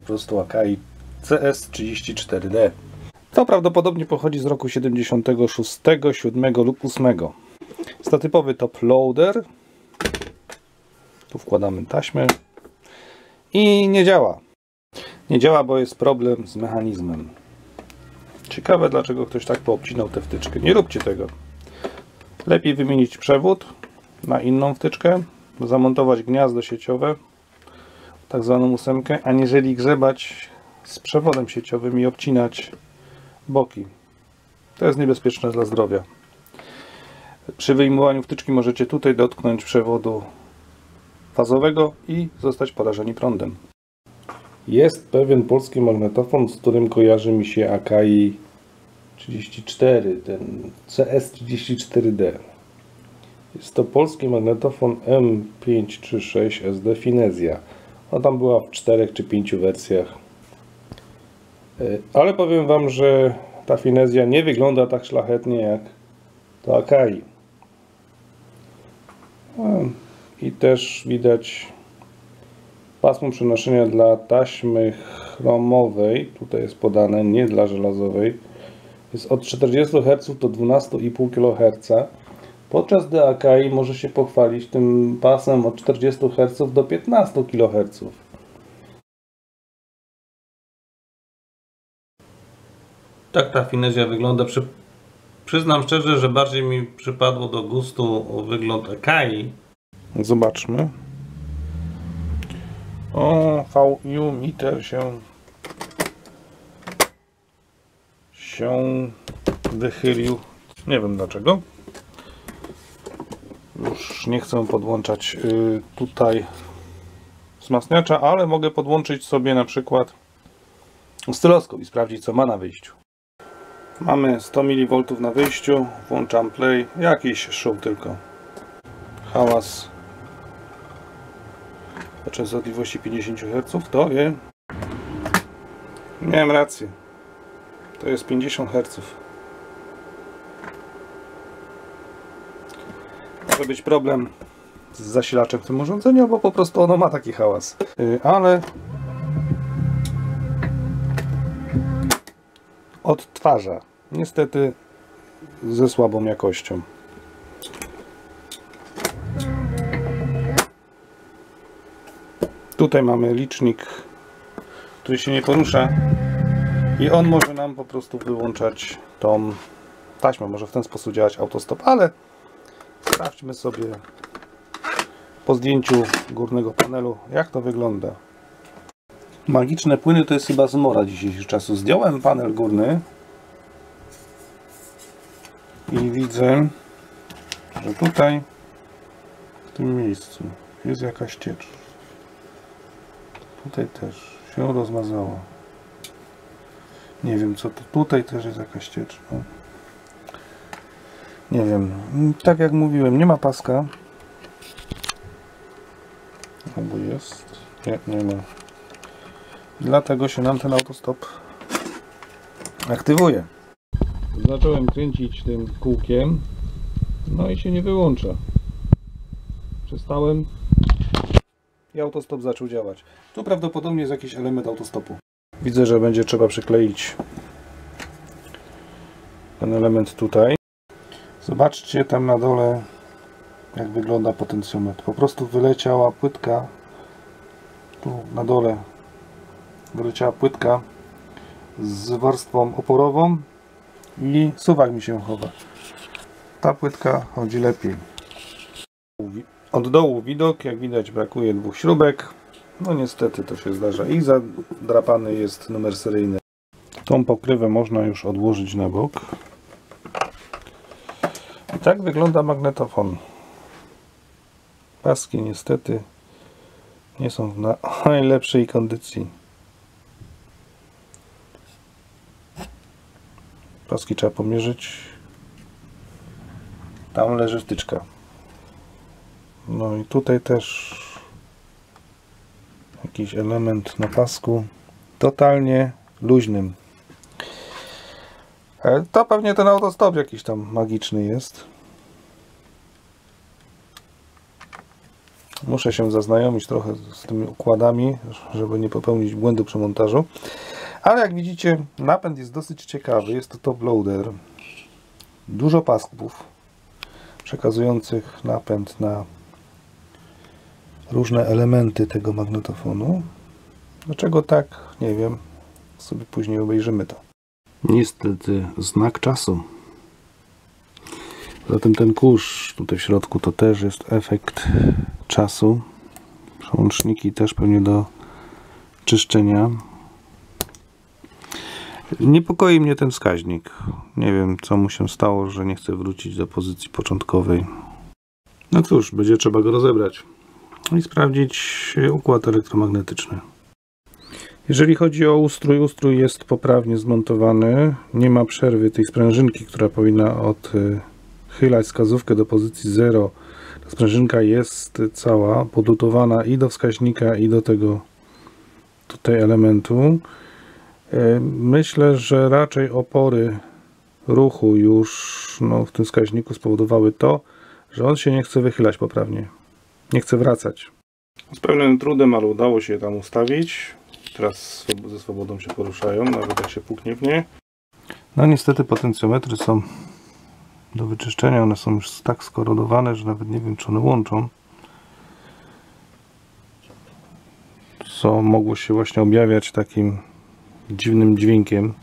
Po prostu Akai CS34D. To prawdopodobnie pochodzi z roku 76, 7 lub 8. Jest to typowy top loader. Tu wkładamy taśmę i nie działa. Nie działa, bo jest problem z mechanizmem. Ciekawe, dlaczego ktoś tak poobcinał tę wtyczkę. Nie róbcie tego. Lepiej wymienić przewód na inną wtyczkę, zamontować gniazdo sieciowe, tak zwaną 8, aniżeli grzebać z przewodem sieciowym i obcinać boki. To jest niebezpieczne dla zdrowia. Przy wyjmowaniu wtyczki możecie tutaj dotknąć przewodu fazowego i zostać porażeni prądem. Jest pewien polski magnetofon, z którym kojarzy mi się Akai 34, ten CS34D. Jest to polski magnetofon M536 SD Finezja. Ona tam była w 4 czy 5 wersjach. Ale powiem Wam, że ta Finezja nie wygląda tak szlachetnie jak to Akai. I też widać pasmo przenoszenia dla taśmy chromowej. Tutaj jest podane, nie dla żelazowej. Jest od 40 Hz do 12,5 kHz. Podczas gdy Akai może się pochwalić tym pasem od 40 Hz do 15 kHz. Tak ta Finezja wygląda. Przyznam szczerze, że bardziej mi przypadło do gustu wygląd Akai. Zobaczmy. O, VU meter się wychylił. Nie wiem dlaczego. Już nie chcę podłączać tutaj wzmacniacza, ale mogę podłączyć sobie na przykład oscyloskop i sprawdzić, co ma na wyjściu. Mamy 100 mV na wyjściu, włączam play, jakiś szum tylko. Hałas o częstotliwości 50 Hz, to jest... Miałem rację. To jest 50 Hz. Może być problem z zasilaczem w tym urządzeniu, bo po prostu ono ma taki hałas. Ale odtwarza. Niestety ze słabą jakością. Tutaj mamy licznik, który się nie porusza i on może nam po prostu wyłączać tą taśmę. Może w ten sposób działać autostop, ale sprawdźmy sobie po zdjęciu górnego panelu, jak to wygląda. Magiczne płyny to jest chyba zmora dzisiejszego czasu. Zdjąłem panel górny i widzę, że tutaj w tym miejscu jest jakaś ciecz. Tutaj też się rozmazało. Nie wiem co to. Tutaj też jest jakaś ciecz. No. Nie wiem. Tak jak mówiłem, nie ma paska. Albo jest. Nie ma. Dlatego się nam ten autostop aktywuje. Zacząłem kręcić tym kółkiem. No i się nie wyłącza. Przestałem. I autostop zaczął działać. Tu prawdopodobnie jest jakiś element autostopu. Widzę, że będzie trzeba przykleić ten element tutaj. Zobaczcie tam na dole, jak wygląda potencjometr. Po prostu wyleciała płytka. Tu na dole wyleciała płytka z warstwą oporową i suwak mi się chowa. Ta płytka chodzi lepiej. Od dołu widok, jak widać, brakuje 2 śrubek. No niestety to się zdarza i zadrapany jest numer seryjny. Tą pokrywę można już odłożyć na bok. I tak wygląda magnetofon. Paski niestety nie są w najlepszej kondycji. Paski trzeba pomierzyć. Tam leży wtyczka. No i tutaj też jakiś element na pasku totalnie luźnym. To pewnie ten autostop jakiś tam magiczny jest. Muszę się zaznajomić trochę z tymi układami, żeby nie popełnić błędu przy montażu. Ale jak widzicie, napęd jest dosyć ciekawy. Jest to top loader. Dużo pasków przekazujących napęd na różne elementy tego magnetofonu. Dlaczego tak? Nie wiem. Sobie później obejrzymy to. Niestety znak czasu. Zatem ten kurz tutaj w środku to też jest efekt czasu. Przełączniki też pewnie do czyszczenia. Niepokoi mnie ten wskaźnik. Nie wiem, co mu się stało, że nie chce wrócić do pozycji początkowej. No cóż, będzie trzeba go rozebrać i sprawdzić układ elektromagnetyczny. Jeżeli chodzi o ustrój jest poprawnie zmontowany. Nie ma przerwy tej sprężynki, która powinna odchylać wskazówkę do pozycji 0. Ta sprężynka jest cała, podlutowana i do wskaźnika, i do tego tutaj elementu. Myślę, że raczej opory ruchu już w tym wskaźniku spowodowały to, że on się nie chce wychylać poprawnie. Nie chce wracać. Z pewnym trudem, ale udało się je tam ustawić. Teraz ze swobodą się poruszają, nawet jak się puknie w nie. No niestety potencjometry są do wyczyszczenia. One są już tak skorodowane, że nawet nie wiem, czy one łączą. Co mogło się właśnie objawiać takim dziwnym dźwiękiem.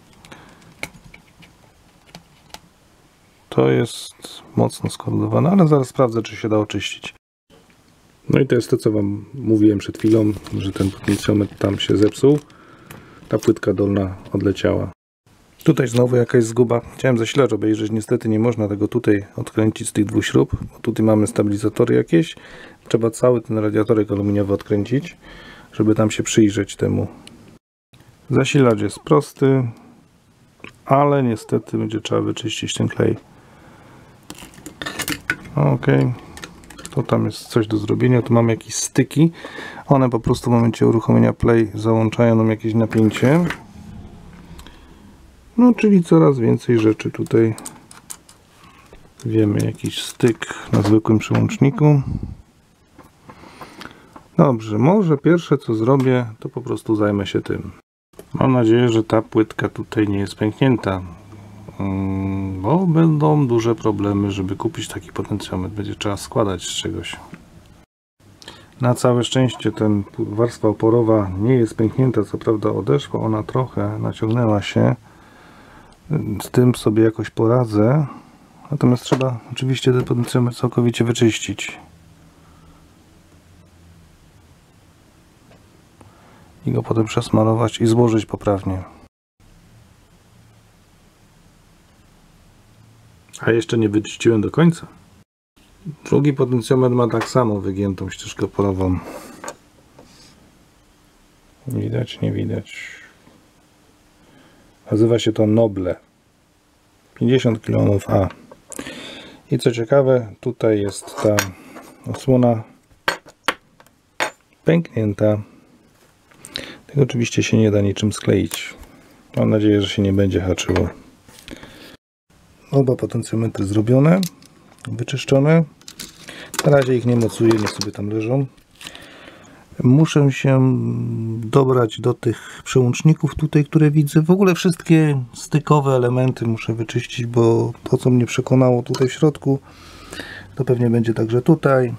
To jest mocno skorodowane, ale zaraz sprawdzę, czy się da oczyścić. No i to jest to, co Wam mówiłem przed chwilą, że ten potencjometr tam się zepsuł. Ta płytka dolna odleciała. Tutaj znowu jakaś zguba. Chciałem zasilacz obejrzeć, niestety nie można tego tutaj odkręcić z tych dwóch śrub. Bo tutaj mamy stabilizatory jakieś. Trzeba cały ten radiatorek aluminiowy odkręcić, żeby tam się przyjrzeć temu. Zasilacz jest prosty, ale niestety będzie trzeba wyczyścić ten klej. Ok. To tam jest coś do zrobienia. Tu mamy jakieś styki. One po prostu w momencie uruchomienia play załączają nam jakieś napięcie. No, czyli coraz więcej rzeczy tutaj wiemy. Jakiś styk na zwykłym przełączniku. Dobrze, może pierwsze co zrobię, to po prostu zajmę się tym. Mam nadzieję, że ta płytka tutaj nie jest pęknięta, bo będą duże problemy, żeby kupić taki potencjometr. Będzie trzeba składać z czegoś. Na całe szczęście ten warstwa oporowa nie jest pęknięta, co prawda odeszła ona trochę, naciągnęła się. Z tym sobie jakoś poradzę. Natomiast trzeba oczywiście ten potencjometr całkowicie wyczyścić. I go potem przesmarować i złożyć poprawnie. A jeszcze nie wyczyściłem do końca. Drugi potencjometr ma tak samo wygiętą ścieżkę oporową. Widać, nie widać. Nazywa się to Noble. 50 kΩ A. I co ciekawe, tutaj jest ta osłona pęknięta. Tego oczywiście się nie da niczym skleić. Mam nadzieję, że się nie będzie haczyło. Oba potencjometry zrobione, wyczyszczone. Na razie ich nie mocuję, niech sobie tam leżą. Muszę się dobrać do tych przełączników tutaj, które widzę. W ogóle wszystkie stykowe elementy muszę wyczyścić, bo to, co mnie przekonało tutaj w środku, to pewnie będzie także tutaj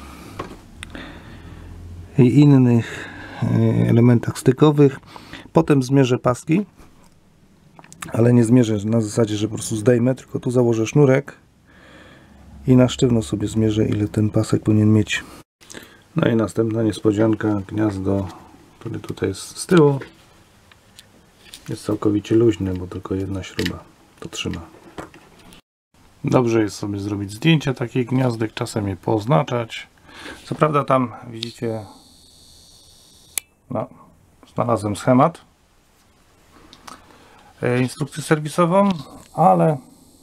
i innych elementach stykowych. Potem zmierzę paski, ale nie zmierzę na zasadzie, że po prostu zdejmę, tylko tu założę sznurek i na sztywno sobie zmierzę, ile ten pasek powinien mieć. No i następna niespodzianka, gniazdo, które tutaj jest z tyłu, jest całkowicie luźne, bo tylko jedna śruba to trzyma. Dobrze jest sobie zrobić zdjęcie takich gniazdek, czasem je pooznaczać. Co prawda tam widzicie, no, znalazłem schemat, instrukcję serwisową, ale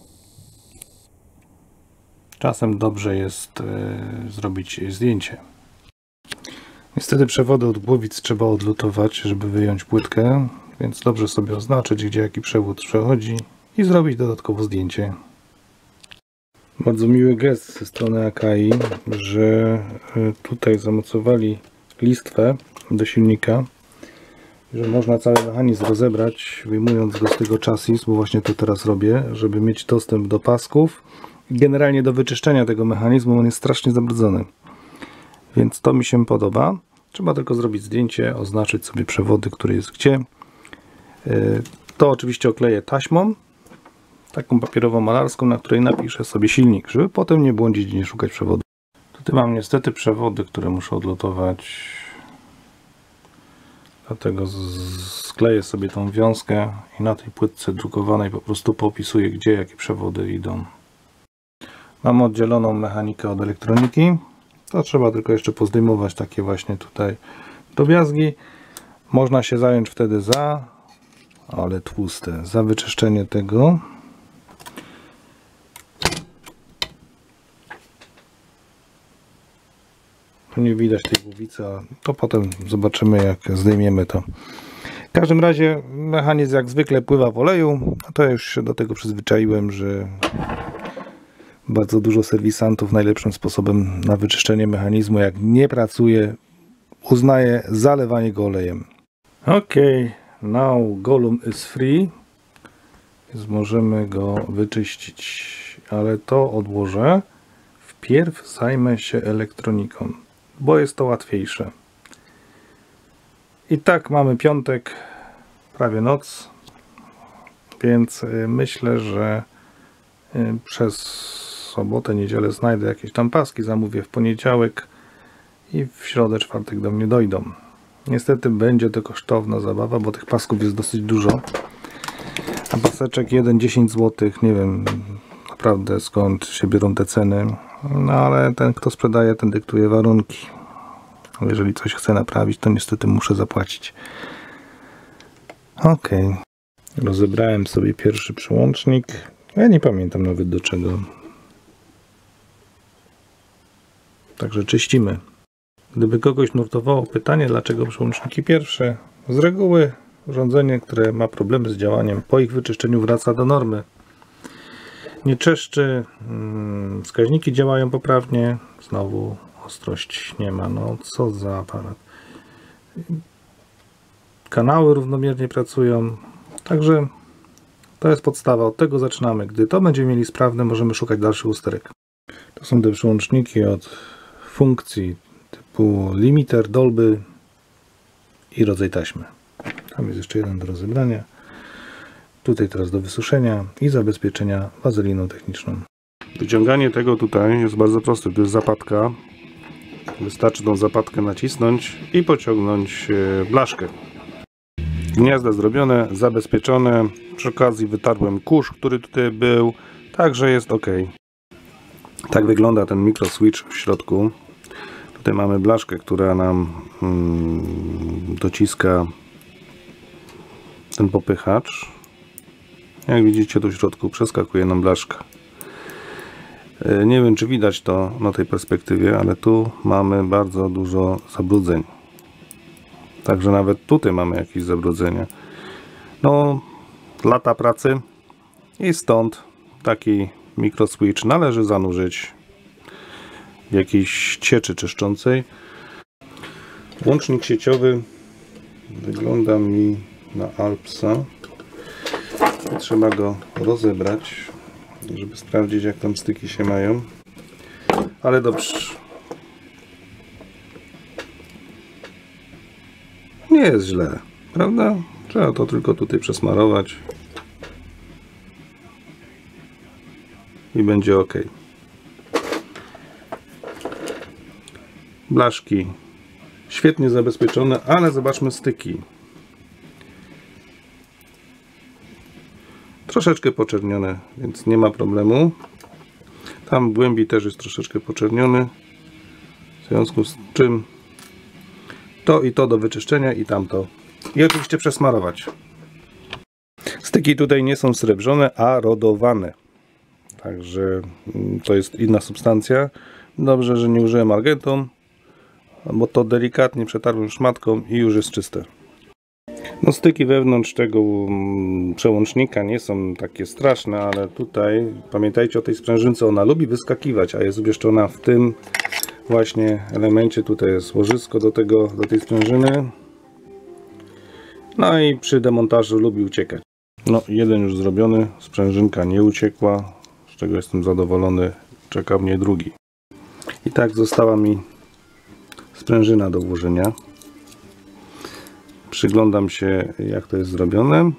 czasem dobrze jest zrobić zdjęcie. Niestety przewody od głowic trzeba odlutować, żeby wyjąć płytkę, więc dobrze sobie oznaczyć, gdzie jaki przewód przechodzi i zrobić dodatkowo zdjęcie. Bardzo miły gest ze strony Akai, że tutaj zamocowali listwę do silnika, że można cały mechanizm rozebrać, wyjmując go z tego chassis, bo właśnie to teraz robię, żeby mieć dostęp do pasków i generalnie do wyczyszczenia tego mechanizmu. On jest strasznie zabrudzony, więc to mi się podoba. Trzeba tylko zrobić zdjęcie, oznaczyć sobie przewody, który jest gdzie. To oczywiście okleję taśmą, taką papierową malarską, na której napiszę sobie silnik, żeby potem nie błądzić i nie szukać przewodu. Tutaj mam niestety przewody, które muszę odlotować, dlatego skleję sobie tą wiązkę i na tej płytce drukowanej po prostu popisuję, gdzie jakie przewody idą. Mam oddzieloną mechanikę od elektroniki. To trzeba tylko jeszcze pozdejmować takie właśnie tutaj drobiazgi. Można się zająć wtedy ale tłuste, za wyczyszczenie tego. Nie widać tej głowicy, a to potem zobaczymy, jak zdejmiemy to. W każdym razie mechanizm jak zwykle pływa w oleju, a to już się do tego przyzwyczaiłem, że bardzo dużo serwisantów najlepszym sposobem na wyczyszczenie mechanizmu, jak nie pracuje, uznaje zalewanie go olejem. Ok, now Golum is free, więc możemy go wyczyścić, ale to odłożę. Wpierw zajmę się elektroniką, bo jest to łatwiejsze. I tak mamy piątek, prawie noc, więc myślę, że przez sobotę, niedzielę znajdę jakieś tam paski, zamówię w poniedziałek i w środę, czwartek do mnie dojdą. Niestety będzie to kosztowna zabawa, bo tych pasków jest dosyć dużo. A paseczek 1,10 zł, nie wiem naprawdę skąd się biorą te ceny. No ale ten, kto sprzedaje, ten dyktuje warunki. Ale jeżeli coś chcę naprawić, to niestety muszę zapłacić. Ok. Rozebrałem sobie pierwszy przełącznik. Ja nie pamiętam nawet do czego. Także czyścimy. Gdyby kogoś nurtowało pytanie, dlaczego przełączniki pierwsze, z reguły urządzenie, które ma problemy z działaniem, po ich wyczyszczeniu wraca do normy. Nie czeszczy, wskaźniki działają poprawnie, znowu ostrość nie ma. No co za aparat. Kanały równomiernie pracują, także to jest podstawa, od tego zaczynamy. Gdy to będziemy mieli sprawne, możemy szukać dalszych usterek. To są te przełączniki od funkcji typu limiter, dolby i rodzaj taśmy. Tam jest jeszcze jeden do rozebrania. Tutaj teraz do wysuszenia i zabezpieczenia wazeliną techniczną. Wyciąganie tego tutaj jest bardzo proste. To jest zapadka. Wystarczy tą zapadkę nacisnąć i pociągnąć blaszkę. Gniazda zrobione, zabezpieczone. Przy okazji wytarłem kurz, który tutaj był. Także jest ok. Tak wygląda ten mikroswitch w środku. Tutaj mamy blaszkę, która nam dociska ten popychacz. Jak widzicie, tu w środku przeskakuje nam blaszka. Nie wiem, czy widać to na tej perspektywie, ale tu mamy bardzo dużo zabrudzeń. Także nawet tutaj mamy jakieś zabrudzenia. No, lata pracy i stąd taki mikroswitch należy zanurzyć w jakiejś cieczy czyszczącej. Łącznik sieciowy wygląda mi na Alpsa. Trzeba go rozebrać, żeby sprawdzić, jak tam styki się mają. Ale dobrze. Nie jest źle, prawda? Trzeba to tylko tutaj przesmarować i będzie ok. Blaszki świetnie zabezpieczone, ale zobaczmy styki. Troszeczkę poczernione, więc nie ma problemu. Tam w głębi też jest troszeczkę poczerniony. W związku z czym to i to do wyczyszczenia i tamto. I oczywiście przesmarować. Styki tutaj nie są srebrzone, a rodowane. Także to jest inna substancja. Dobrze, że nie użyłem argentum, bo to delikatnie przetarłem szmatką i już jest czyste. No, styki wewnątrz tego przełącznika nie są takie straszne, ale tutaj pamiętajcie o tej sprężynce, ona lubi wyskakiwać, a jest umieszczona w tym właśnie elemencie. Tutaj jest łożysko do tej sprężyny. No i przy demontażu lubi uciekać. No, jeden już zrobiony, sprężynka nie uciekła, z czego jestem zadowolony. Czeka mnie drugi. I tak została mi sprężyna do włożenia. Przyglądam się, jak to jest zrobione.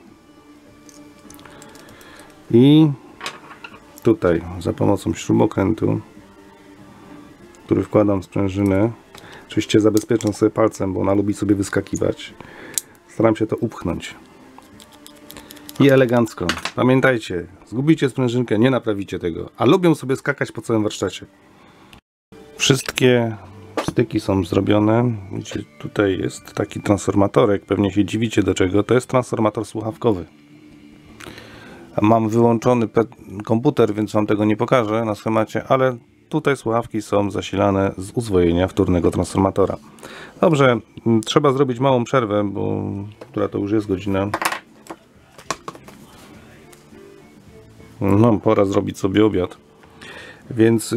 I tutaj za pomocą śrubokrętu, który wkładam w sprężynę, oczywiście zabezpieczam sobie palcem, bo ona lubi sobie wyskakiwać. Staram się to upchnąć. I elegancko. Pamiętajcie, zgubicie sprężynkę, nie naprawicie tego. A lubią sobie skakać po całym warsztacie. Wszystkie styki są zrobione. Widzicie, tutaj jest taki transformatorek. Pewnie się dziwicie do czego. To jest transformator słuchawkowy. Mam wyłączony komputer, więc wam tego nie pokażę na schemacie, ale tutaj słuchawki są zasilane z uzwojenia wtórnego transformatora. Dobrze, trzeba zrobić małą przerwę, bo która to już jest godzina. No, pora zrobić sobie obiad. Więc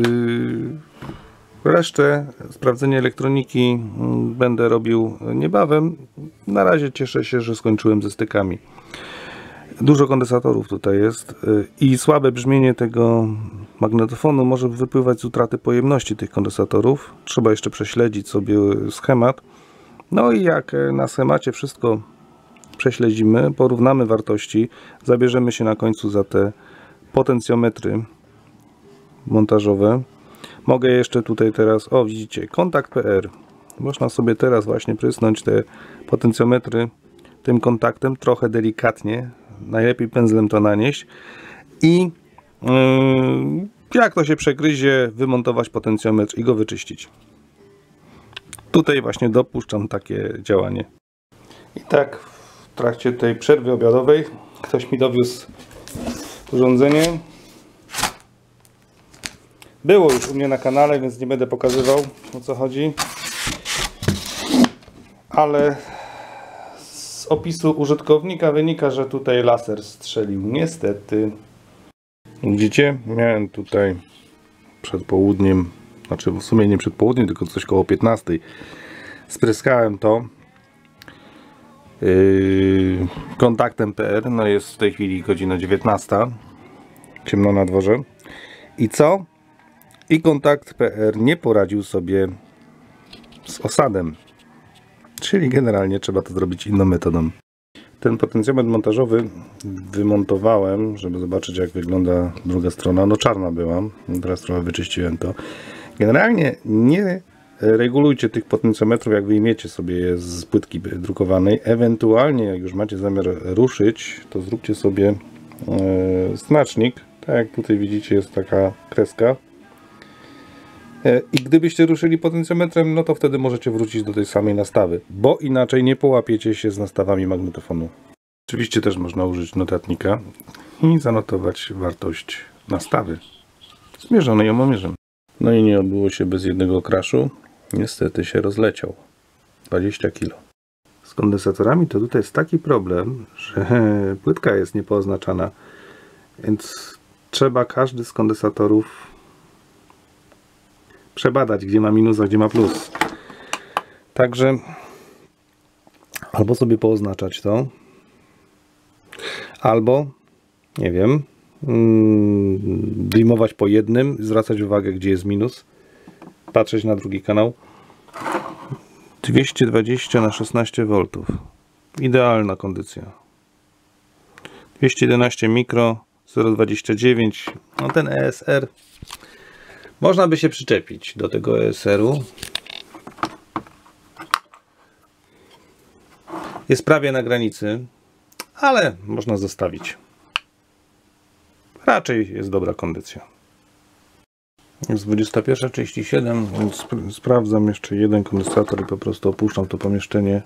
resztę sprawdzenia elektroniki będę robił niebawem. Na razie cieszę się, że skończyłem ze stykami. Dużo kondensatorów tutaj jest i słabe brzmienie tego magnetofonu może wypływać z utraty pojemności tych kondensatorów. Trzeba jeszcze prześledzić sobie schemat. No i jak na schemacie wszystko prześledzimy, porównamy wartości, zabierzemy się na końcu za te potencjometry montażowe. Mogę jeszcze tutaj teraz, o widzicie, kontakt PR. Można sobie teraz właśnie prysnąć te potencjometry tym kontaktem, trochę delikatnie. Najlepiej pędzlem to nanieść. I jak to się przegryzie, wymontować potencjometr i go wyczyścić. Tutaj właśnie dopuszczam takie działanie. I tak w trakcie tej przerwy obiadowej ktoś mi dowiózł urządzenie. Było już u mnie na kanale, więc nie będę pokazywał, o co chodzi. Ale z opisu użytkownika wynika, że tutaj laser strzelił. Niestety. Widzicie? Miałem tutaj przed południem, znaczy w sumie nie przed południem, tylko coś koło 15. Spryskałem to kontaktem PR. No jest w tej chwili godzina 19. Ciemno na dworze. I co? I kontakt PR nie poradził sobie z osadem. Czyli generalnie trzeba to zrobić inną metodą. Ten potencjometr montażowy wymontowałem, żeby zobaczyć, jak wygląda druga strona. No czarna była, teraz trochę wyczyściłem to. Generalnie nie regulujcie tych potencjometrów, jak wyjmiecie sobie je z płytki drukowanej. Ewentualnie, jak już macie zamiar ruszyć, to zróbcie sobie znacznik. Tak jak tutaj widzicie, jest taka kreska. I gdybyście ruszyli potencjometrem, no to wtedy możecie wrócić do tej samej nastawy, bo inaczej nie połapiecie się z nastawami magnetofonu. Oczywiście też można użyć notatnika i zanotować wartość nastawy zmierzonej omomierzem. No i nie odbyło się bez jednego crashu. Niestety się rozleciał. 20 kg. Z kondensatorami to tutaj jest taki problem, że płytka jest niepooznaczana, więc trzeba każdy z kondensatorów przebadać, gdzie ma minus, a gdzie ma plus. Także albo sobie pooznaczać to, albo nie wiem, wyjmować po jednym, zwracać uwagę, gdzie jest minus, patrzeć na drugi kanał. 220 na 16 V. Idealna kondycja. 211 mikro, 0,29. No ten ESR można by się przyczepić do tego ESR-u. Jest prawie na granicy, ale można zostawić. Raczej jest dobra kondycja. Jest 21:37, więc sprawdzam jeszcze jeden kondensator i po prostu opuszczam to pomieszczenie.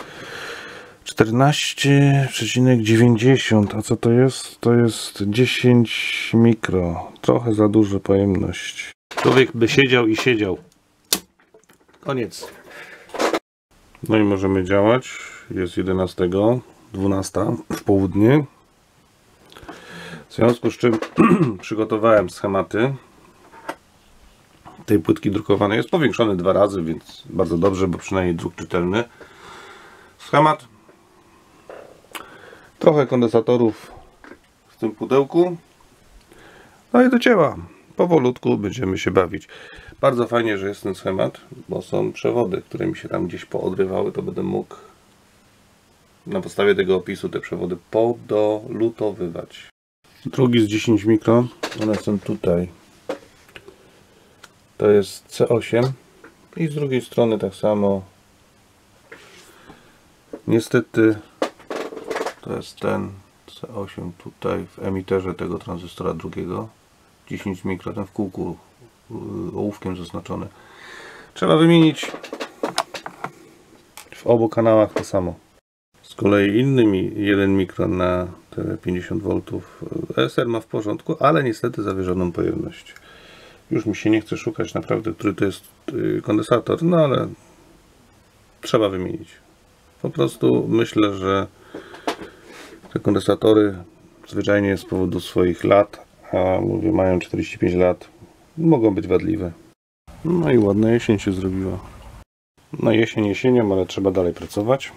14,90. A co to jest? To jest 10 mikro. Trochę za duża pojemność. Człowiek by siedział i siedział. Koniec. No i możemy działać. Jest 11:12 w południe. W związku z czym przygotowałem schematy tej płytki drukowanej. Jest powiększony 2 razy, więc bardzo dobrze, bo przynajmniej druk czytelny. Schemat. Trochę kondensatorów w tym pudełku. No i do dzieła. Powolutku będziemy się bawić. Bardzo fajnie, że jest ten schemat, bo są przewody, które mi się tam gdzieś poodrywały, to będę mógł na podstawie tego opisu te przewody podolutowywać. Drugi z 10 mikron, one są tutaj. To jest C8 i z drugiej strony tak samo. Niestety to jest ten C8 tutaj w emiterze tego tranzystora drugiego. 10 mikron, ten w kółku ołówkiem zaznaczony. Trzeba wymienić w obu kanałach to samo. Z kolei innymi 1 mikron na te 50 V ESR ma w porządku, ale niestety zawyżoną pojemność. Już mi się nie chce szukać naprawdę, który to jest kondensator, no ale trzeba wymienić. Po prostu myślę, że te kondensatory zwyczajnie z powodu swoich lat, a mówię, mają 45 lat, mogą być wadliwe. No i ładna jesień się zrobiła. No jesień jesienią, ale trzeba dalej pracować.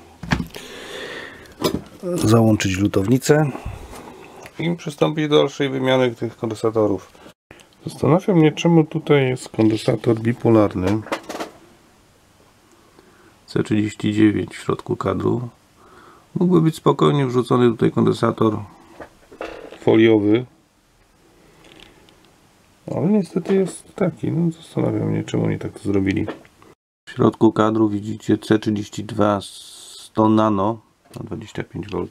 Załączyć lutownicę i przystąpić do dalszej wymiany tych kondensatorów. Zastanawia mnie, czemu tutaj jest kondensator bipolarny C39 w środku kadru. Mógłby być spokojnie wrzucony tutaj kondensator foliowy, ale niestety jest taki. No, zastanawiam mnie, czemu oni tak to zrobili. W środku kadru widzicie C32 100 nano na 25 V.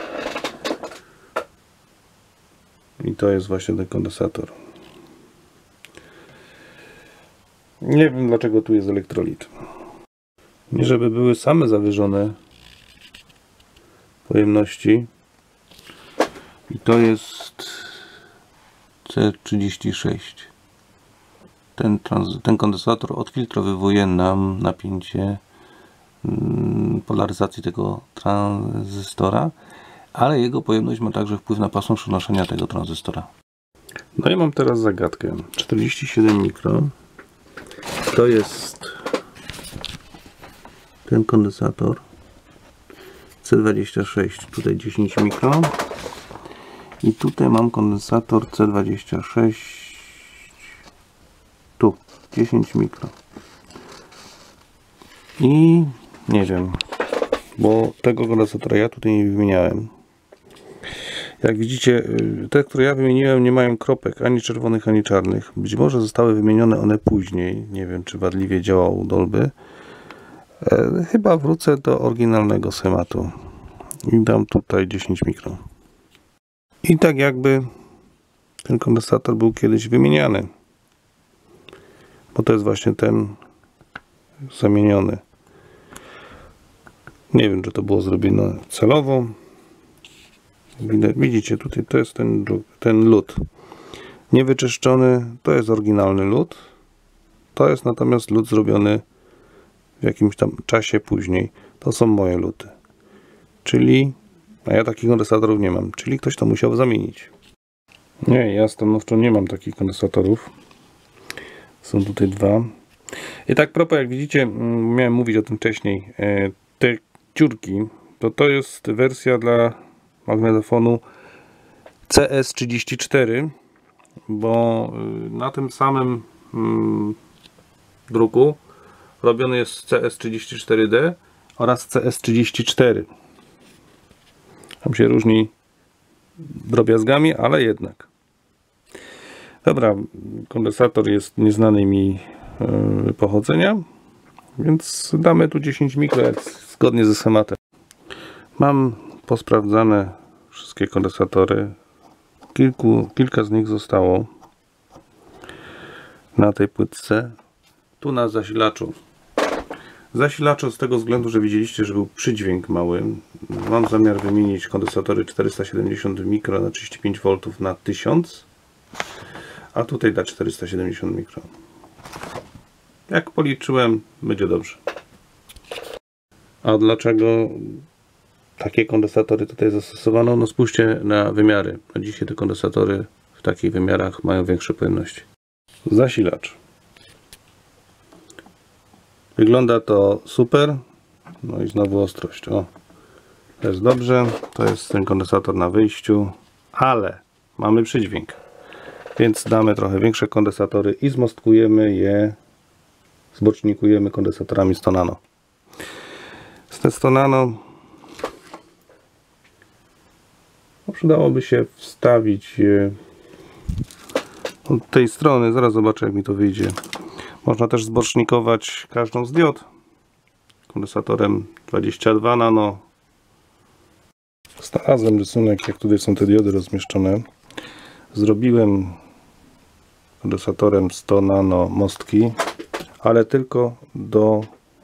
I to jest właśnie ten kondensator. Nie wiem, dlaczego tu jest elektrolit. Nie żeby były same zawyżone pojemności. I to jest C36. Ten kondensator odfiltrowuje nam napięcie polaryzacji tego tranzystora, ale jego pojemność ma także wpływ na pasmo przenoszenia tego tranzystora. No i mam teraz zagadkę. 47 mikron to jest ten kondensator C26, tutaj 10 mikron i tutaj mam kondensator C26 tu 10 mikron i nie wiem, bo tego kondensatora ja tutaj nie wymieniałem. Jak widzicie, te, które ja wymieniłem, nie mają kropek ani czerwonych, ani czarnych. Być może zostały wymienione one później. Nie wiem, czy wadliwie działał u Dolby. Chyba wrócę do oryginalnego schematu i dam tutaj 10 mikron. I tak jakby ten kondensator był kiedyś wymieniany, bo to jest właśnie ten zamieniony. Nie wiem, czy to było zrobione celowo. Widzicie, tutaj to jest ten lód niewyczyszczony, to jest oryginalny lód, to jest natomiast lód zrobiony w jakimś tam czasie później. To są moje luty, czyli, a ja takich kondensatorów nie mam, czyli ktoś to musiał zamienić. Nie, ja stanowczo nie mam takich kondensatorów. Są tutaj dwa. I tak propos, jak widzicie, miałem mówić o tym wcześniej, te dziurki, to jest wersja dla magnetofonu CS34, bo na tym samym druku robiony jest CS34D oraz CS34. Tam się różni drobiazgami, ale jednak. Dobra, kondensator jest nieznanej mi pochodzenia, więc damy tu 10 mikro, jak zgodnie ze schematem. Mam posprawdzane wszystkie kondensatory. Kilka z nich zostało na tej płytce. Tu na zasilaczu. Zasilaczu z tego względu, że widzieliście, że był przydźwięk mały. Mam zamiar wymienić kondensatory 470 mikro na 35 V na 1000, a tutaj da 470 mikro. Jak policzyłem, będzie dobrze. A dlaczego takie kondensatory tutaj zastosowano? No spójrzcie na wymiary. No dzisiaj te kondensatory w takich wymiarach mają większe pojemności. Zasilacz. Wygląda to super. No i znowu ostrość. O, to jest dobrze. To jest ten kondensator na wyjściu, ale mamy przydźwięk. Więc damy trochę większe kondensatory i zmostkujemy je, zbocznikujemy kondensatorami 100 nano. Z te 100 nano no, przydałoby się wstawić je od tej strony. Zaraz zobaczę, jak mi to wyjdzie. Można też zbocznikować każdą z diod kondensatorem 22 nano. Znalazłem rysunek, jak tutaj są te diody rozmieszczone. Zrobiłem kondensatorem 100 nano mostki, ale tylko do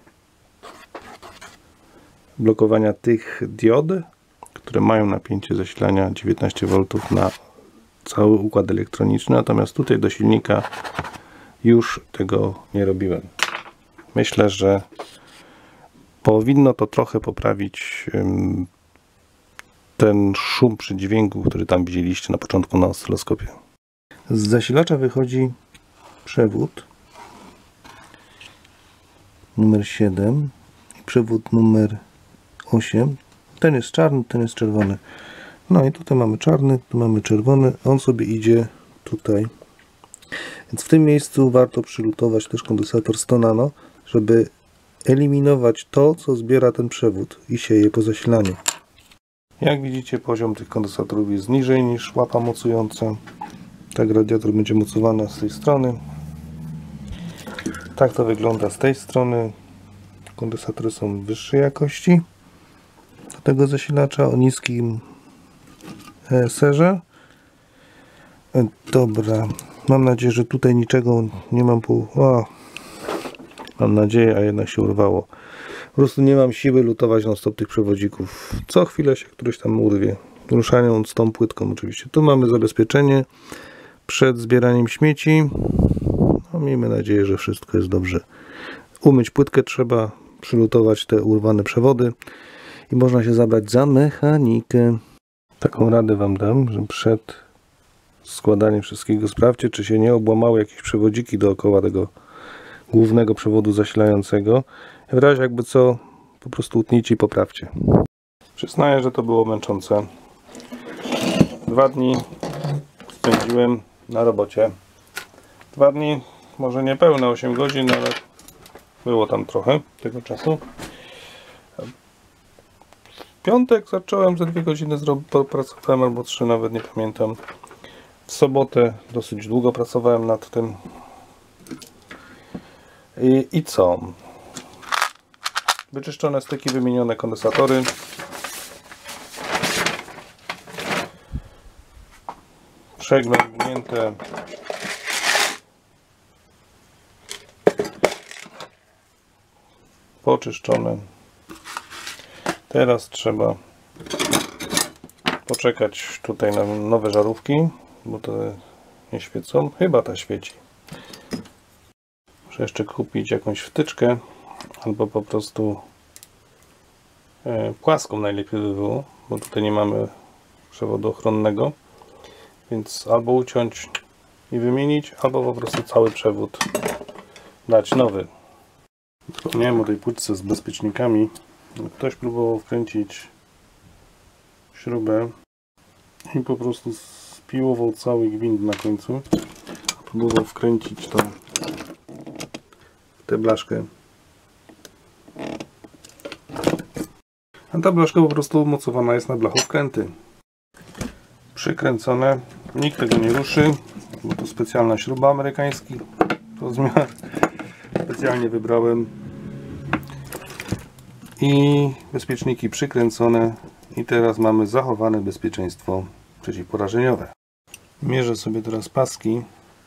blokowania tych diod, które mają napięcie zasilania 19 V na cały układ elektroniczny, natomiast tutaj do silnika już tego nie robiłem. Myślę, że powinno to trochę poprawić ten szum przy dźwięku, który tam widzieliście na początku na oscyloskopie. Z zasilacza wychodzi przewód numer 7 i przewód numer 8. Ten jest czarny, ten jest czerwony. No i tutaj mamy czarny, tu mamy czerwony. On sobie idzie tutaj. Więc w tym miejscu warto przylutować też kondensator 100 nano, żeby eliminować to, co zbiera ten przewód i sieje po zasilaniu. Jak widzicie, poziom tych kondensatorów jest niżej niż łapa mocująca. Tak radiator będzie mocowany z tej strony. Tak to wygląda z tej strony. Kondensatory są wyższej jakości do tego zasilacza o niskim serze. Dobra, mam nadzieję, że tutaj niczego nie mam mam nadzieję, a jednak się urwało. Po prostu nie mam siły lutować non stop tych przewodzików. Co chwilę się któryś tam urwie. Ruszając tą płytką oczywiście. Tu mamy zabezpieczenie przed zbieraniem śmieci. No, miejmy nadzieję, że wszystko jest dobrze. Umyć płytkę trzeba, przylutować te urwane przewody i można się zabrać za mechanikę. Taką radę Wam dam, że przed składaniem wszystkiego sprawdźcie, czy się nie obłamały jakieś przewodziki dookoła tego głównego przewodu zasilającego. W razie jakby co, po prostu utnijcie i poprawcie. Przyznaję, że to było męczące. 2 dni spędziłem na robocie. 2 dni, może nie pełne 8 godzin, ale było tam trochę tego czasu. W piątek zacząłem, za 2 godziny pracowałem, albo 3, nawet nie pamiętam. W sobotę dosyć długo pracowałem nad tym. I co? Wyczyszczone styki, wymienione kondensatory. Przeglądnięte. Poczyszczone. Teraz trzeba poczekać tutaj na nowe żarówki, bo to nie świecą. Chyba ta świeci. Muszę jeszcze kupić jakąś wtyczkę, albo po prostu płaską najlepiej by było, bo tutaj nie mamy przewodu ochronnego, więc albo uciąć i wymienić, albo po prostu cały przewód dać nowy. Wspomniałem o tej płytce z bezpiecznikami. Ktoś próbował wkręcić śrubę i po prostu spiłował cały gwint na końcu. Próbował wkręcić to w tę blaszkę. A ta blaszka po prostu umocowana jest na blachą wkręty. Przykręcone. Nikt tego nie ruszy, bo to specjalna śruba, amerykański rozmiar. Specjalnie wybrałem. I bezpieczniki przykręcone. I teraz mamy zachowane bezpieczeństwo przeciwporażeniowe. Mierzę sobie teraz paski.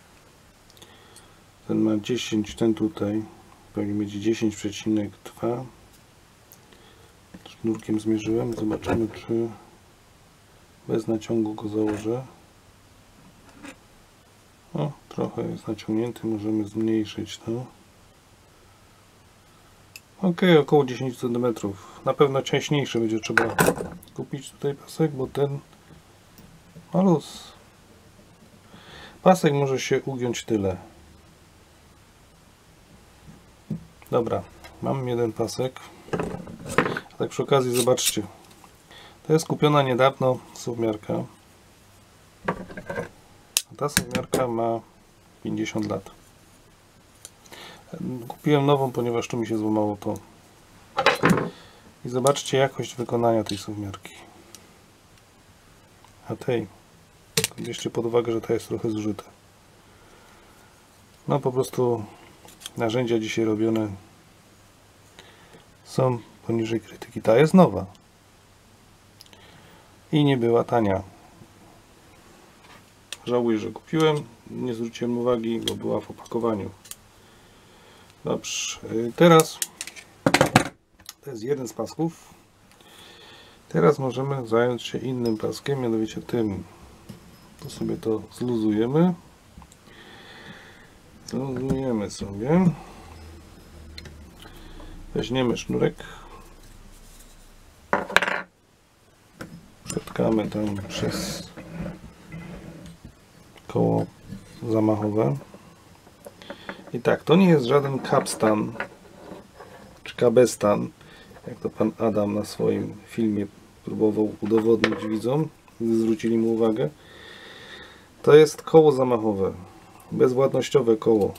Ten ma 10, ten tutaj powinien mieć 10,2. Sznurkiem zmierzyłem. Zobaczymy, czy bez naciągu go założę. O, trochę jest naciągnięty, możemy zmniejszyć to. Ok, około 10 cm. Na pewno ciaśniejszy będzie trzeba kupić tutaj pasek, bo ten ma luz. Pasek może się ugiąć tyle. Dobra, mam jeden pasek. A tak przy okazji zobaczcie. To jest kupiona niedawno suwmiarka. A ta suwmiarka ma 50 lat. Kupiłem nową, ponieważ tu mi się złamało to. I zobaczcie jakość wykonania tej suwmiarki. A tej. Bierzcie pod uwagę, że ta jest trochę zużyta. No po prostu narzędzia dzisiaj robione są poniżej krytyki. Ta jest nowa. I nie była tania. Żałuję, że kupiłem. Nie zwróciłem uwagi, bo była w opakowaniu. Dobrze. Teraz to jest jeden z pasków. Teraz możemy zająć się innym paskiem, mianowicie tym. To sobie to zluzujemy. Zluzujemy sobie. Weźmiemy sznurek. Przetkamy tam przez koło zamachowe. I tak, to nie jest żaden capstan czy cabestan, jak to pan Adam na swoim filmie próbował udowodnić widzom, gdy zwrócili mu uwagę. To jest koło zamachowe, bezwładnościowe koło.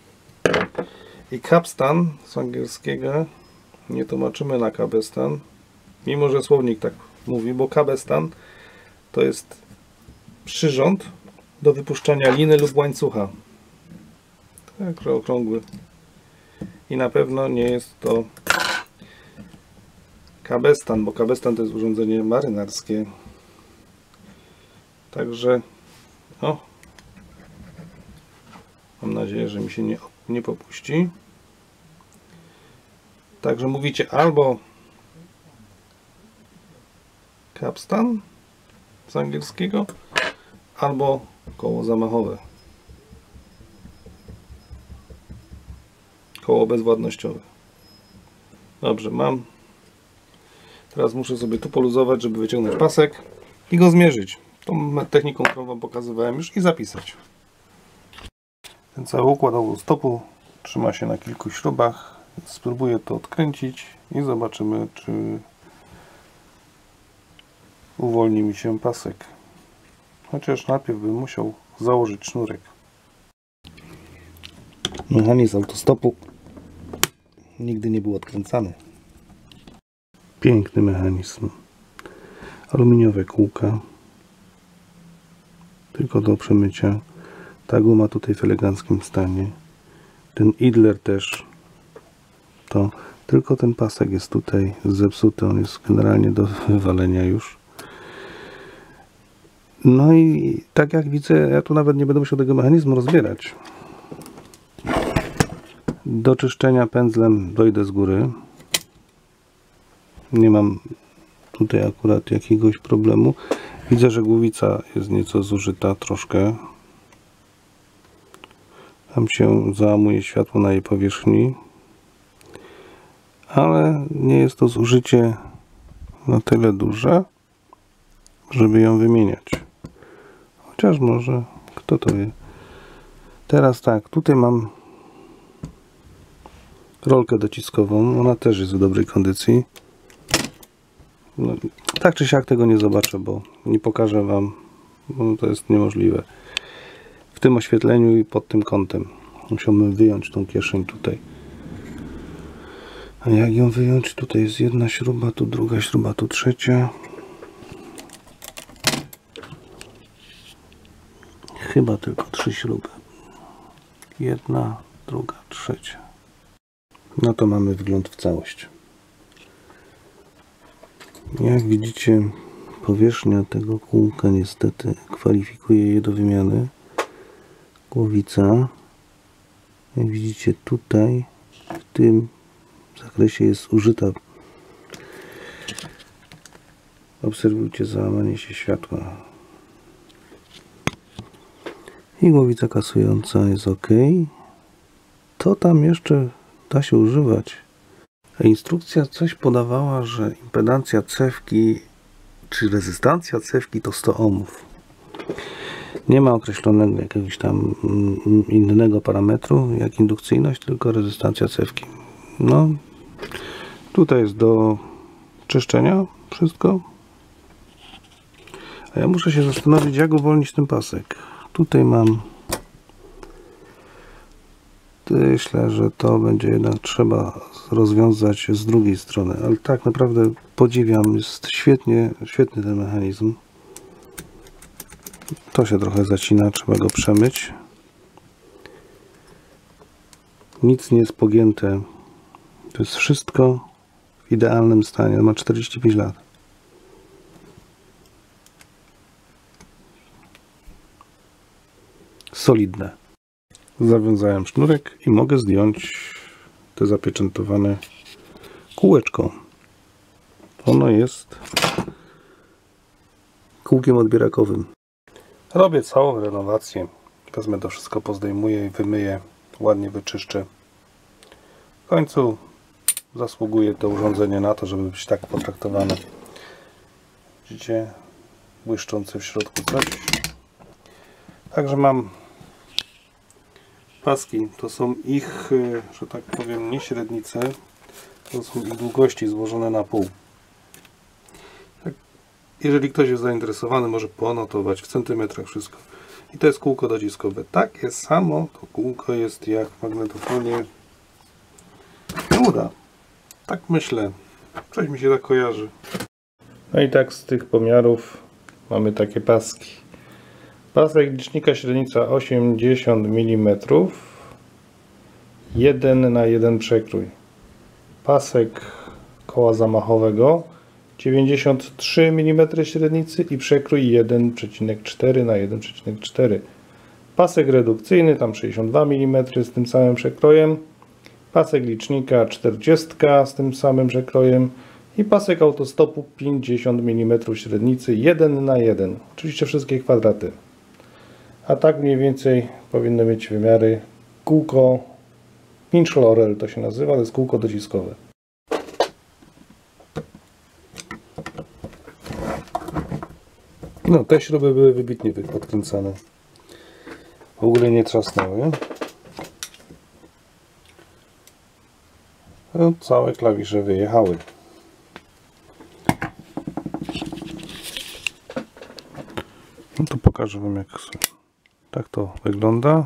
I capstan z angielskiego nie tłumaczymy na cabestan, mimo że słownik tak mówi, bo cabestan to jest przyrząd do wypuszczania liny lub łańcucha. Tak, okrągły. I na pewno nie jest to cabestan, bo cabestan to jest urządzenie marynarskie. Także o, mam nadzieję, że mi się nie popuści. Także mówicie albo capstan z angielskiego, albo koło zamachowe. Koło bezwładnościowe. Dobrze, mam. Teraz muszę sobie tu poluzować, żeby wyciągnąć pasek i go zmierzyć. Tą techniką, którą wam pokazywałem już, i zapisać. Ten cały układ stopu trzyma się na kilku śrubach. Spróbuję to odkręcić i zobaczymy, czy uwolni mi się pasek. Chociaż najpierw bym musiał założyć sznurek. Mechanizm autostopu nigdy nie był odkręcany. Piękny mechanizm. Aluminiowe kółka. Tylko do przemycia. Ta guma tutaj w eleganckim stanie. Ten idler też. To tylko ten pasek jest tutaj zepsuty. On jest generalnie do wywalenia już. No i tak jak widzę, ja tu nawet nie będę musiał tego mechanizmu rozbierać. Do czyszczenia pędzlem dojdę z góry. Nie mam tutaj akurat jakiegoś problemu. Widzę, że głowica jest nieco zużyta troszkę. Tam się załamuje światło na jej powierzchni. Ale nie jest to zużycie na tyle duże, żeby ją wymieniać. Chociaż może, kto to wie. Teraz tak, tutaj mam rolkę dociskową. Ona też jest w dobrej kondycji. No, tak czy siak tego nie zobaczę, bo nie pokażę wam, bo to jest niemożliwe. W tym oświetleniu i pod tym kątem. Musiałbym wyjąć tą kieszeń tutaj. A jak ją wyjąć? Tutaj jest jedna śruba, tu druga śruba, tu trzecia. Chyba tylko 3 śruby. Jedna, druga, trzecia. No to mamy wgląd w całość. Jak widzicie, powierzchnia tego kółka niestety kwalifikuje je do wymiany. Głowica, jak widzicie tutaj, w tym zakresie jest użyta. Obserwujcie załamanie się światła. I głowica kasująca jest ok. To tam jeszcze da się używać. Instrukcja coś podawała, że impedancja cewki czy rezystancja cewki to 100 ohmów. Nie ma określonego jakiegoś tam innego parametru jak indukcyjność, tylko rezystancja cewki. No, tutaj jest do czyszczenia wszystko. A ja muszę się zastanowić, jak uwolnić ten pasek. Tutaj mam. Myślę, że to będzie jednak trzeba rozwiązać z drugiej strony, ale tak naprawdę podziwiam, jest świetny ten mechanizm. To się trochę zacina, trzeba go przemyć. Nic nie jest pogięte. To jest wszystko w idealnym stanie. Ma 45 lat. Solidne. Zawiązałem sznurek i mogę zdjąć te zapieczętowane kółeczko. Ono jest kółkiem odbierakowym. Robię całą renowację. Wezmę to wszystko, pozdejmuję i wymyję. Ładnie wyczyszczę. W końcu zasługuje to urządzenie na to, żeby być tak potraktowane. Widzicie? Błyszczące w środku coś. Także mam paski. To są ich, że tak powiem, nie średnice. To są ich długości złożone na pół. Jeżeli ktoś jest zainteresowany, może ponotować w centymetrach wszystko. I to jest kółko dociskowe. Takie samo to kółko jest jak w magnetofonie. Uda. Tak myślę. Coś mi się tak kojarzy. No i tak z tych pomiarów mamy takie paski. Pasek licznika średnica 80 mm. 1 na 1 przekrój. Pasek koła zamachowego 93 mm średnicy i przekrój 1,4 na 1,4. Pasek redukcyjny tam 62 mm z tym samym przekrojem. Pasek licznika 40 z tym samym przekrojem i pasek autostopu 50 mm średnicy 1 na 1. Oczywiście wszystkie kwadraty. A tak mniej więcej powinny mieć wymiary kółko Pinch Laurel to się nazywa, to jest kółko dociskowe. No, te śruby były wybitnie podkręcane. W ogóle nie trzasnęły. No, całe klawisze wyjechały. No to pokażę wam, jak tak to wygląda.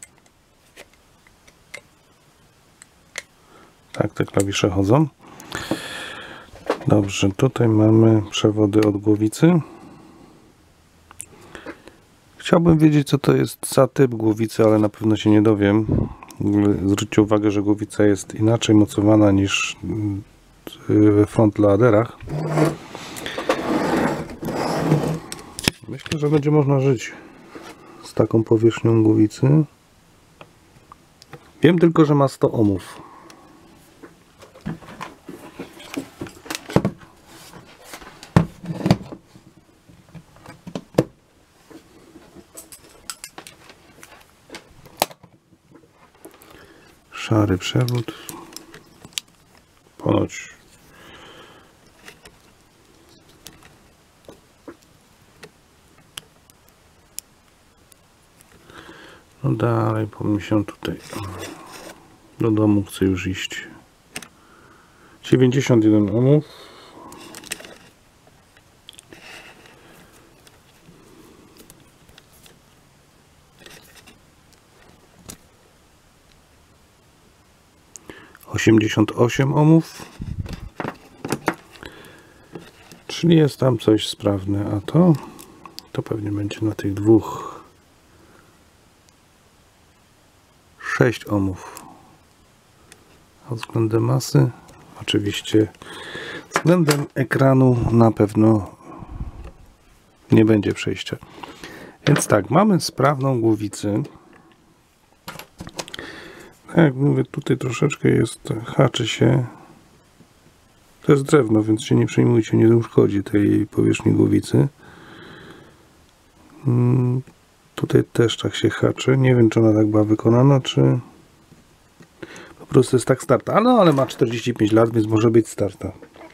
Tak te klawisze chodzą. Dobrze, tutaj mamy przewody od głowicy. Chciałbym wiedzieć, co to jest za typ głowicy, ale na pewno się nie dowiem. Zwróćcie uwagę, że głowica jest inaczej mocowana niż we frontladerach. Myślę, że będzie można żyć z taką powierzchnią głowicy. Wiem tylko, że ma 100 ohmów. Szary przewód. Ponoć no dalej, bo mi się tutaj do domu chcę już iść. 91 ohmów. ohmów, czyli jest tam coś sprawne, a to pewnie będzie na tych dwóch 6 ohmów. A względem masy, oczywiście względem ekranu na pewno nie będzie przejścia. Więc tak, mamy sprawną głowicę. Jak mówię, tutaj troszeczkę jest, haczy się. To jest drewno, więc się nie przejmujcie, nie uszkodzi tej powierzchni głowicy. Tutaj też tak się haczy. Nie wiem, czy ona tak była wykonana, czy Po prostu jest tak starta. No ale ma 45 lat, więc może być starta.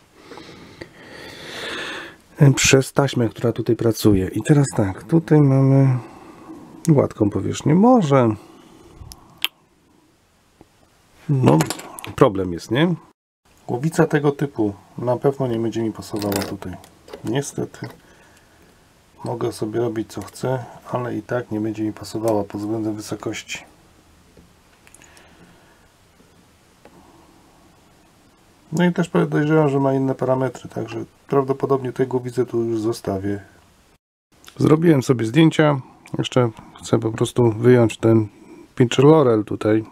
Przez taśmę, która tutaj pracuje. I teraz tak, tutaj mamy gładką powierzchnię. Może no problem jest, nie? Głowica tego typu na pewno nie będzie mi pasowała tutaj. Niestety mogę sobie robić co chcę, ale i tak nie będzie mi pasowała pod względem wysokości. No i też podejrzewam, że ma inne parametry, także prawdopodobnie tej głowicy tu już zostawię. Zrobiłem sobie zdjęcia. Jeszcze chcę po prostu wyjąć ten pincher Laurel tutaj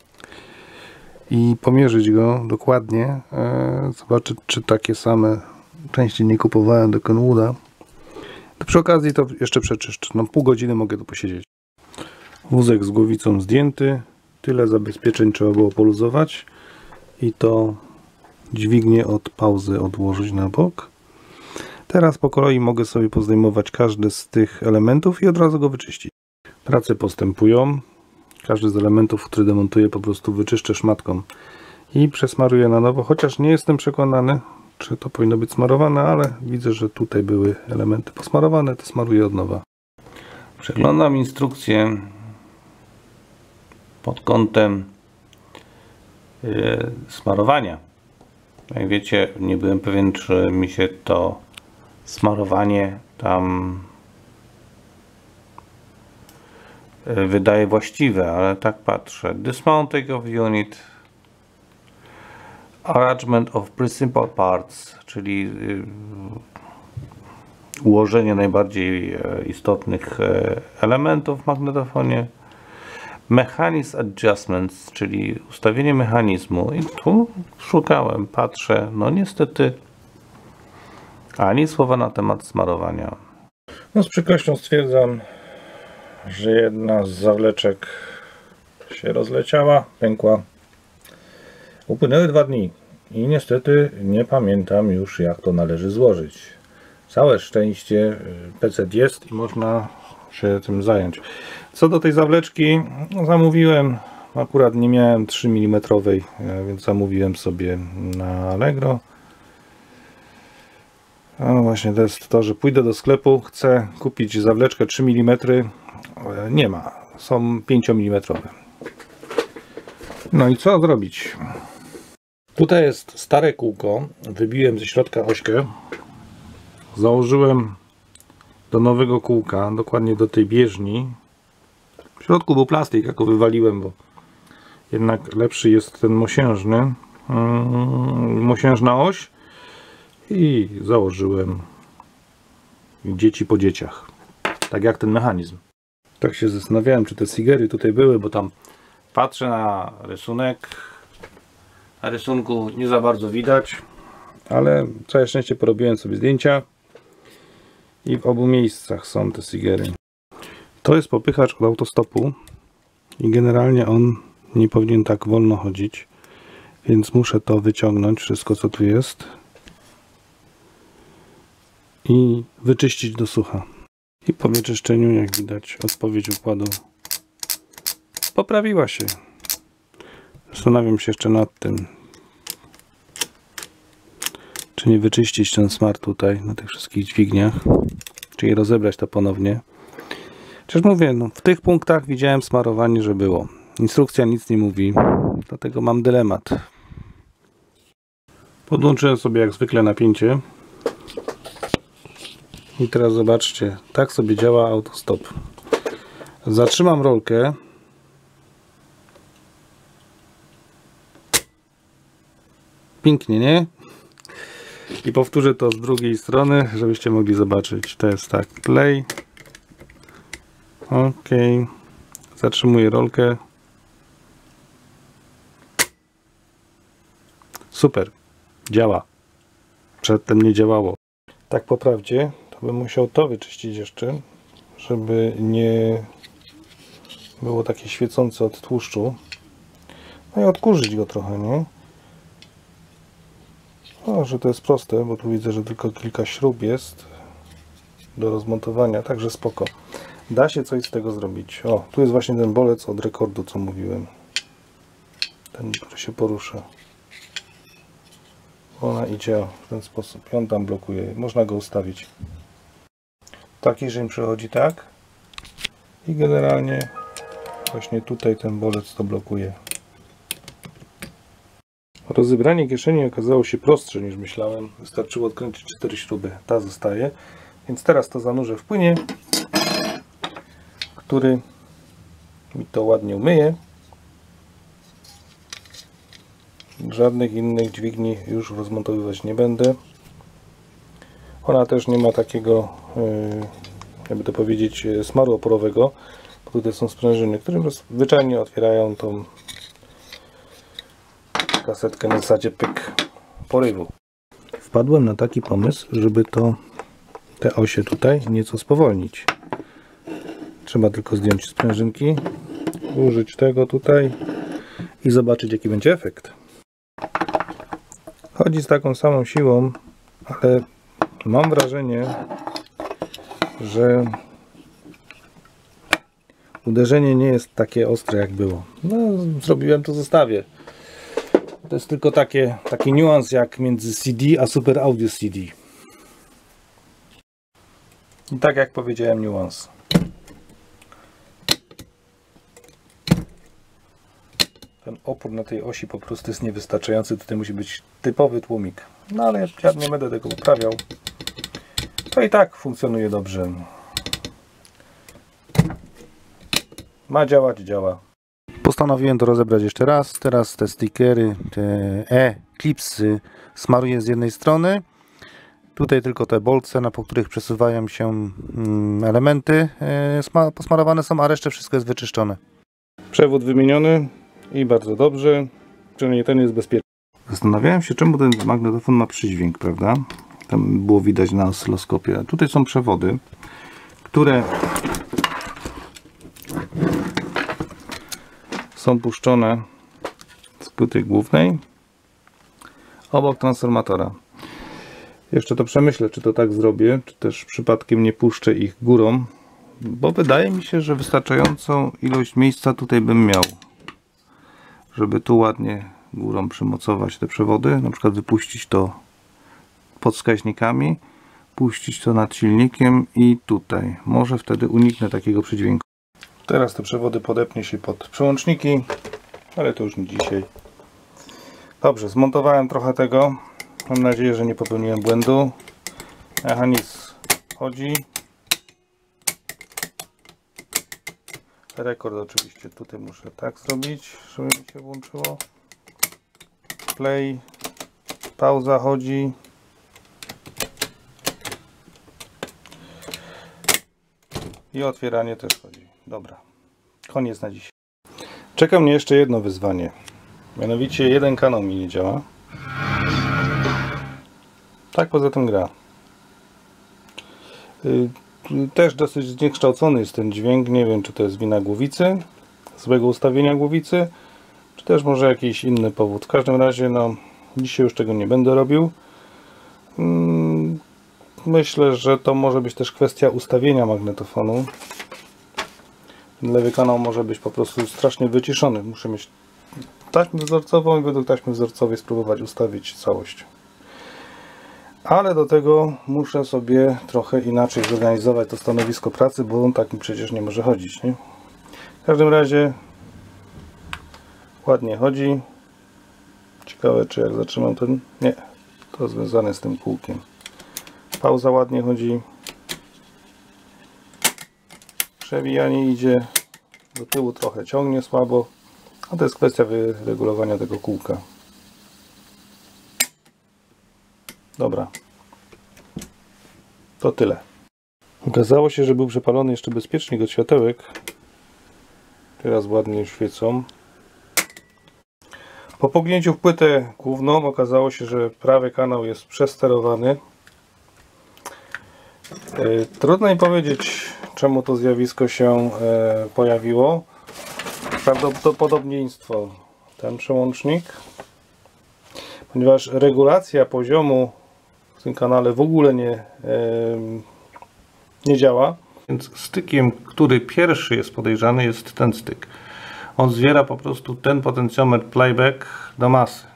i pomierzyć go dokładnie. Zobaczyć, czy takie same części nie kupowałem do Kenwooda. To przy okazji to jeszcze przeczyszczę. No pół godziny mogę tu posiedzieć. Wózek z głowicą zdjęty. Tyle zabezpieczeń trzeba było poluzować. I to dźwignię od pauzy odłożyć na bok. Teraz po kolei mogę sobie pozdejmować każdy z tych elementów i od razu go wyczyścić. Prace postępują. Każdy z elementów, który demontuję, po prostu wyczyszczę szmatką i przesmaruję na nowo, chociaż nie jestem przekonany, czy to powinno być smarowane, ale widzę, że tutaj były elementy posmarowane, to smaruję od nowa. Przeglądam instrukcję pod kątem smarowania. Jak wiecie, nie byłem pewien, czy mi się to smarowanie tam wydaje właściwe, ale tak patrzę. Dismounting of unit, arrangement of principal parts, czyli ułożenie najbardziej istotnych elementów w magnetofonie, mechanism adjustments, czyli ustawienie mechanizmu. I tu szukałem, patrzę, no niestety ani słowa na temat smarowania. No z przykrością stwierdzam, że jedna z zawleczek się rozleciała, pękła. Upłynęły 2 dni i niestety nie pamiętam już, jak to należy złożyć. Całe szczęście PC jest i można się tym zająć. Co do tej zawleczki, zamówiłem, akurat nie miałem 3 mm, więc zamówiłem sobie na Allegro. No właśnie, to jest to, że pójdę do sklepu, chcę kupić zawleczkę 3 mm, nie ma, są 5 mm. No i co zrobić? Tutaj jest stare kółko, wybiłem ze środka ośkę, założyłem do nowego kółka, dokładnie do tej bieżni. W środku był plastik, jak go wywaliłem, bo jednak lepszy jest ten mosiężny, mosiężna oś, i założyłem dzieci po dzieciach, tak jak ten mechanizm. Tak się zastanawiałem, czy te Sigery tutaj były, bo tam patrzę na rysunek, na rysunku nie za bardzo widać, ale całe szczęście porobiłem sobie zdjęcia i w obu miejscach są te Sigery. To jest popychacz od autostopu i generalnie on nie powinien tak wolno chodzić, więc muszę to wyciągnąć, wszystko co tu jest, i wyczyścić do sucha. I po wyczyszczeniu, jak widać, odpowiedź układu poprawiła się. Zastanawiam się jeszcze nad tym, czy nie wyczyścić ten smar tutaj na tych wszystkich dźwigniach, czyli rozebrać to ponownie. Chociaż mówię, no, w tych punktach widziałem smarowanie, że było. Instrukcja nic nie mówi, dlatego mam dylemat. Podłączyłem sobie jak zwykle napięcie. I teraz zobaczcie, tak sobie działa autostop. Zatrzymam rolkę. Pięknie, nie? I powtórzę to z drugiej strony, żebyście mogli zobaczyć. To jest tak, play. Ok. Zatrzymuję rolkę. Super. Działa. Przedtem nie działało. Tak po prawdzie, to bym musiał to wyczyścić jeszcze, żeby nie było takie świecące od tłuszczu. No i odkurzyć go trochę, nie? O, że to jest proste, bo tu widzę, że tylko kilka śrub jest do rozmontowania, także spoko. Da się coś z tego zrobić. O, tu jest właśnie ten bolec od rekordu, co mówiłem. ten, który się porusza. Ona idzie w ten sposób i on tam blokuje. Można go ustawić. Taki Rzym przechodzi tak i generalnie właśnie tutaj ten bolec to blokuje. Rozebranie kieszeni okazało się prostsze niż myślałem. Wystarczyło odkręcić 4 śruby. Ta zostaje. Więc teraz to zanurzę w płynie, który mi to ładnie umyje. Żadnych innych dźwigni już rozmontowywać nie będę. Ona też nie ma takiego, jakby to powiedzieć, smaru oporowego. Bo tutaj są sprężyny, które zwyczajnie otwierają tą kasetkę na zasadzie pyk porywu. Wpadłem na taki pomysł, żeby te osie tutaj nieco spowolnić. Trzeba tylko zdjąć sprężynki, użyć tego tutaj i zobaczyć, jaki będzie efekt. Chodzi z taką samą siłą, ale mam wrażenie, że uderzenie nie jest takie ostre, jak było. No, zrobiłem to w zestawie. To jest tylko taki niuans jak między CD a Super Audio CD. I tak jak powiedziałem, niuans. Ten opór na tej osi po prostu jest niewystarczający. Tutaj musi być typowy tłumik. No ale ja nie będę tego poprawiał. To i tak funkcjonuje dobrze. Ma działać, działa. Postanowiłem to rozebrać jeszcze raz. Teraz te stickery, te klipsy smaruję z jednej strony. Tutaj tylko te bolce, po których przesuwają się elementy posmarowane są, a resztę wszystko jest wyczyszczone. Przewód wymieniony i bardzo dobrze. Przynajmniej ten jest bezpieczny. Zastanawiałem się, czemu ten magnetofon ma przydźwięk, prawda? Tam było widać na oscyloskopie. Tutaj są przewody, które są puszczone z płyty głównej obok transformatora. Jeszcze to przemyślę, czy to tak zrobię, czy też przypadkiem nie puszczę ich górą, bo wydaje mi się, że wystarczającą ilość miejsca tutaj bym miał, żeby tu ładnie górą przymocować te przewody, na przykład wypuścić to pod wskaźnikami, puścić to nad silnikiem i tutaj. Może wtedy uniknę takiego przydźwięku. Teraz te przewody podepnie się pod przełączniki, ale to już nie dzisiaj. Dobrze, zmontowałem trochę tego. Mam nadzieję, że nie popełniłem błędu. Mechanizm chodzi. Rekord oczywiście tutaj muszę tak zrobić, żeby mi się włączyło. Play. Pauza chodzi. I otwieranie też chodzi. Dobra. Koniec na dziś. Czeka mnie jeszcze jedno wyzwanie. Mianowicie jeden kanał mi nie działa. Tak poza tym gra. Też dosyć zniekształcony jest ten dźwięk. Nie wiem, czy to jest wina głowicy, złego ustawienia głowicy, czy też może jakiś inny powód. W każdym razie, no, dzisiaj już tego nie będę robił. Myślę, że to może być też kwestia ustawienia magnetofonu. Lewy kanał może być po prostu strasznie wyciszony. Muszę mieć taśmę wzorcową i według taśmy wzorcowej spróbować ustawić całość. Ale do tego muszę sobie trochę inaczej zorganizować to stanowisko pracy, bo on tak mi przecież nie może chodzić, nie? W każdym razie ładnie chodzi. Ciekawe, czy jak zatrzymam ten... Nie, to związane z tym kółkiem. Pauza ładnie chodzi. Przewijanie idzie. Do tyłu trochę ciągnie słabo. A to jest kwestia wyregulowania tego kółka. Dobra. To tyle. Okazało się, że był przepalony jeszcze bezpiecznik od światełek. Teraz ładnie świecą. Po pognięciu w płytę główną okazało się, że prawy kanał jest przesterowany. Trudno mi powiedzieć, czemu to zjawisko się pojawiło. Prawdopodobieństwo ten przełącznik, ponieważ regulacja poziomu w tym kanale w ogóle nie działa. Więc stykiem, który pierwszy jest podejrzany, jest ten styk. On zwiera po prostu ten potencjometr playback do masy.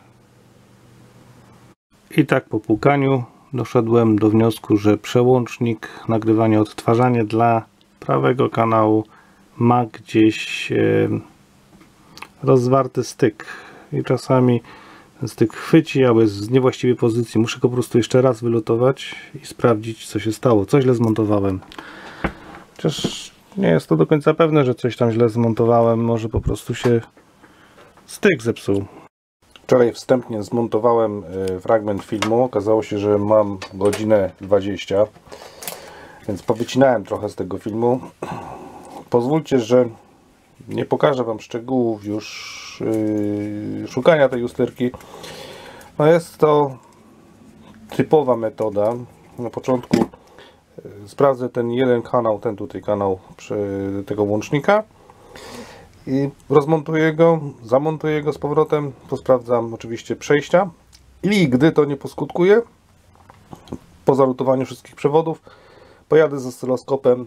I tak po płukaniu doszedłem do wniosku, że przełącznik nagrywanie, odtwarzanie dla prawego kanału ma gdzieś rozwarty styk i czasami ten styk chwyci, albo jest z niewłaściwej pozycji. Muszę go po prostu jeszcze raz wylutować i sprawdzić, co się stało, co źle zmontowałem. Chociaż nie jest to do końca pewne, że coś tam źle zmontowałem, może po prostu się styk zepsuł. Wczoraj wstępnie zmontowałem fragment filmu. Okazało się, że mam godzinę 20, więc powycinałem trochę z tego filmu. Pozwólcie, że nie pokażę Wam szczegółów już szukania tej usterki. No jest to typowa metoda. Na początku sprawdzę ten jeden kanał, ten tutaj kanał tego łącznika i rozmontuję go, zamontuję go z powrotem, posprawdzam oczywiście przejścia i gdy to nie poskutkuje, po zalutowaniu wszystkich przewodów, pojadę z oscyloskopem,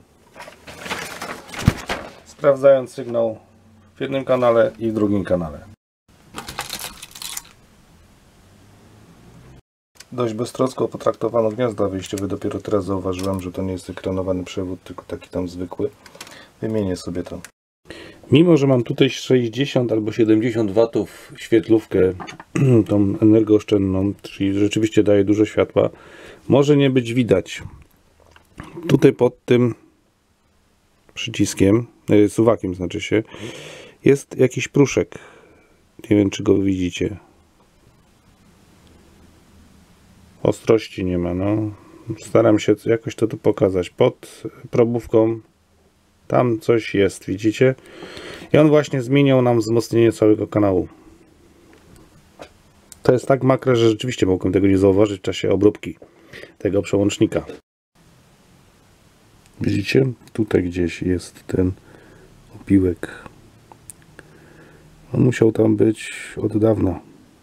sprawdzając sygnał w jednym kanale i w drugim kanale. Dość beztroską potraktowano gniazda wyjściowe, dopiero teraz zauważyłem, że to nie jest ekranowany przewód, tylko taki tam zwykły. Wymienię sobie to. Mimo że mam tutaj 60 albo 70 watów świetlówkę, tą energooszczędną, czyli rzeczywiście daje dużo światła, może nie być widać. Tutaj pod tym przyciskiem, suwakiem znaczy się, jest jakiś pruszek. Nie wiem, czy go widzicie. Ostrości nie ma, no. Staram się jakoś to tu pokazać. Pod probówką tam coś jest, widzicie? I on właśnie zmieniał nam wzmocnienie całego kanału. To jest tak makre, że rzeczywiście mogłem tego nie zauważyć w czasie obróbki tego przełącznika. Widzicie? Tutaj gdzieś jest ten opiłek. On musiał tam być od dawna.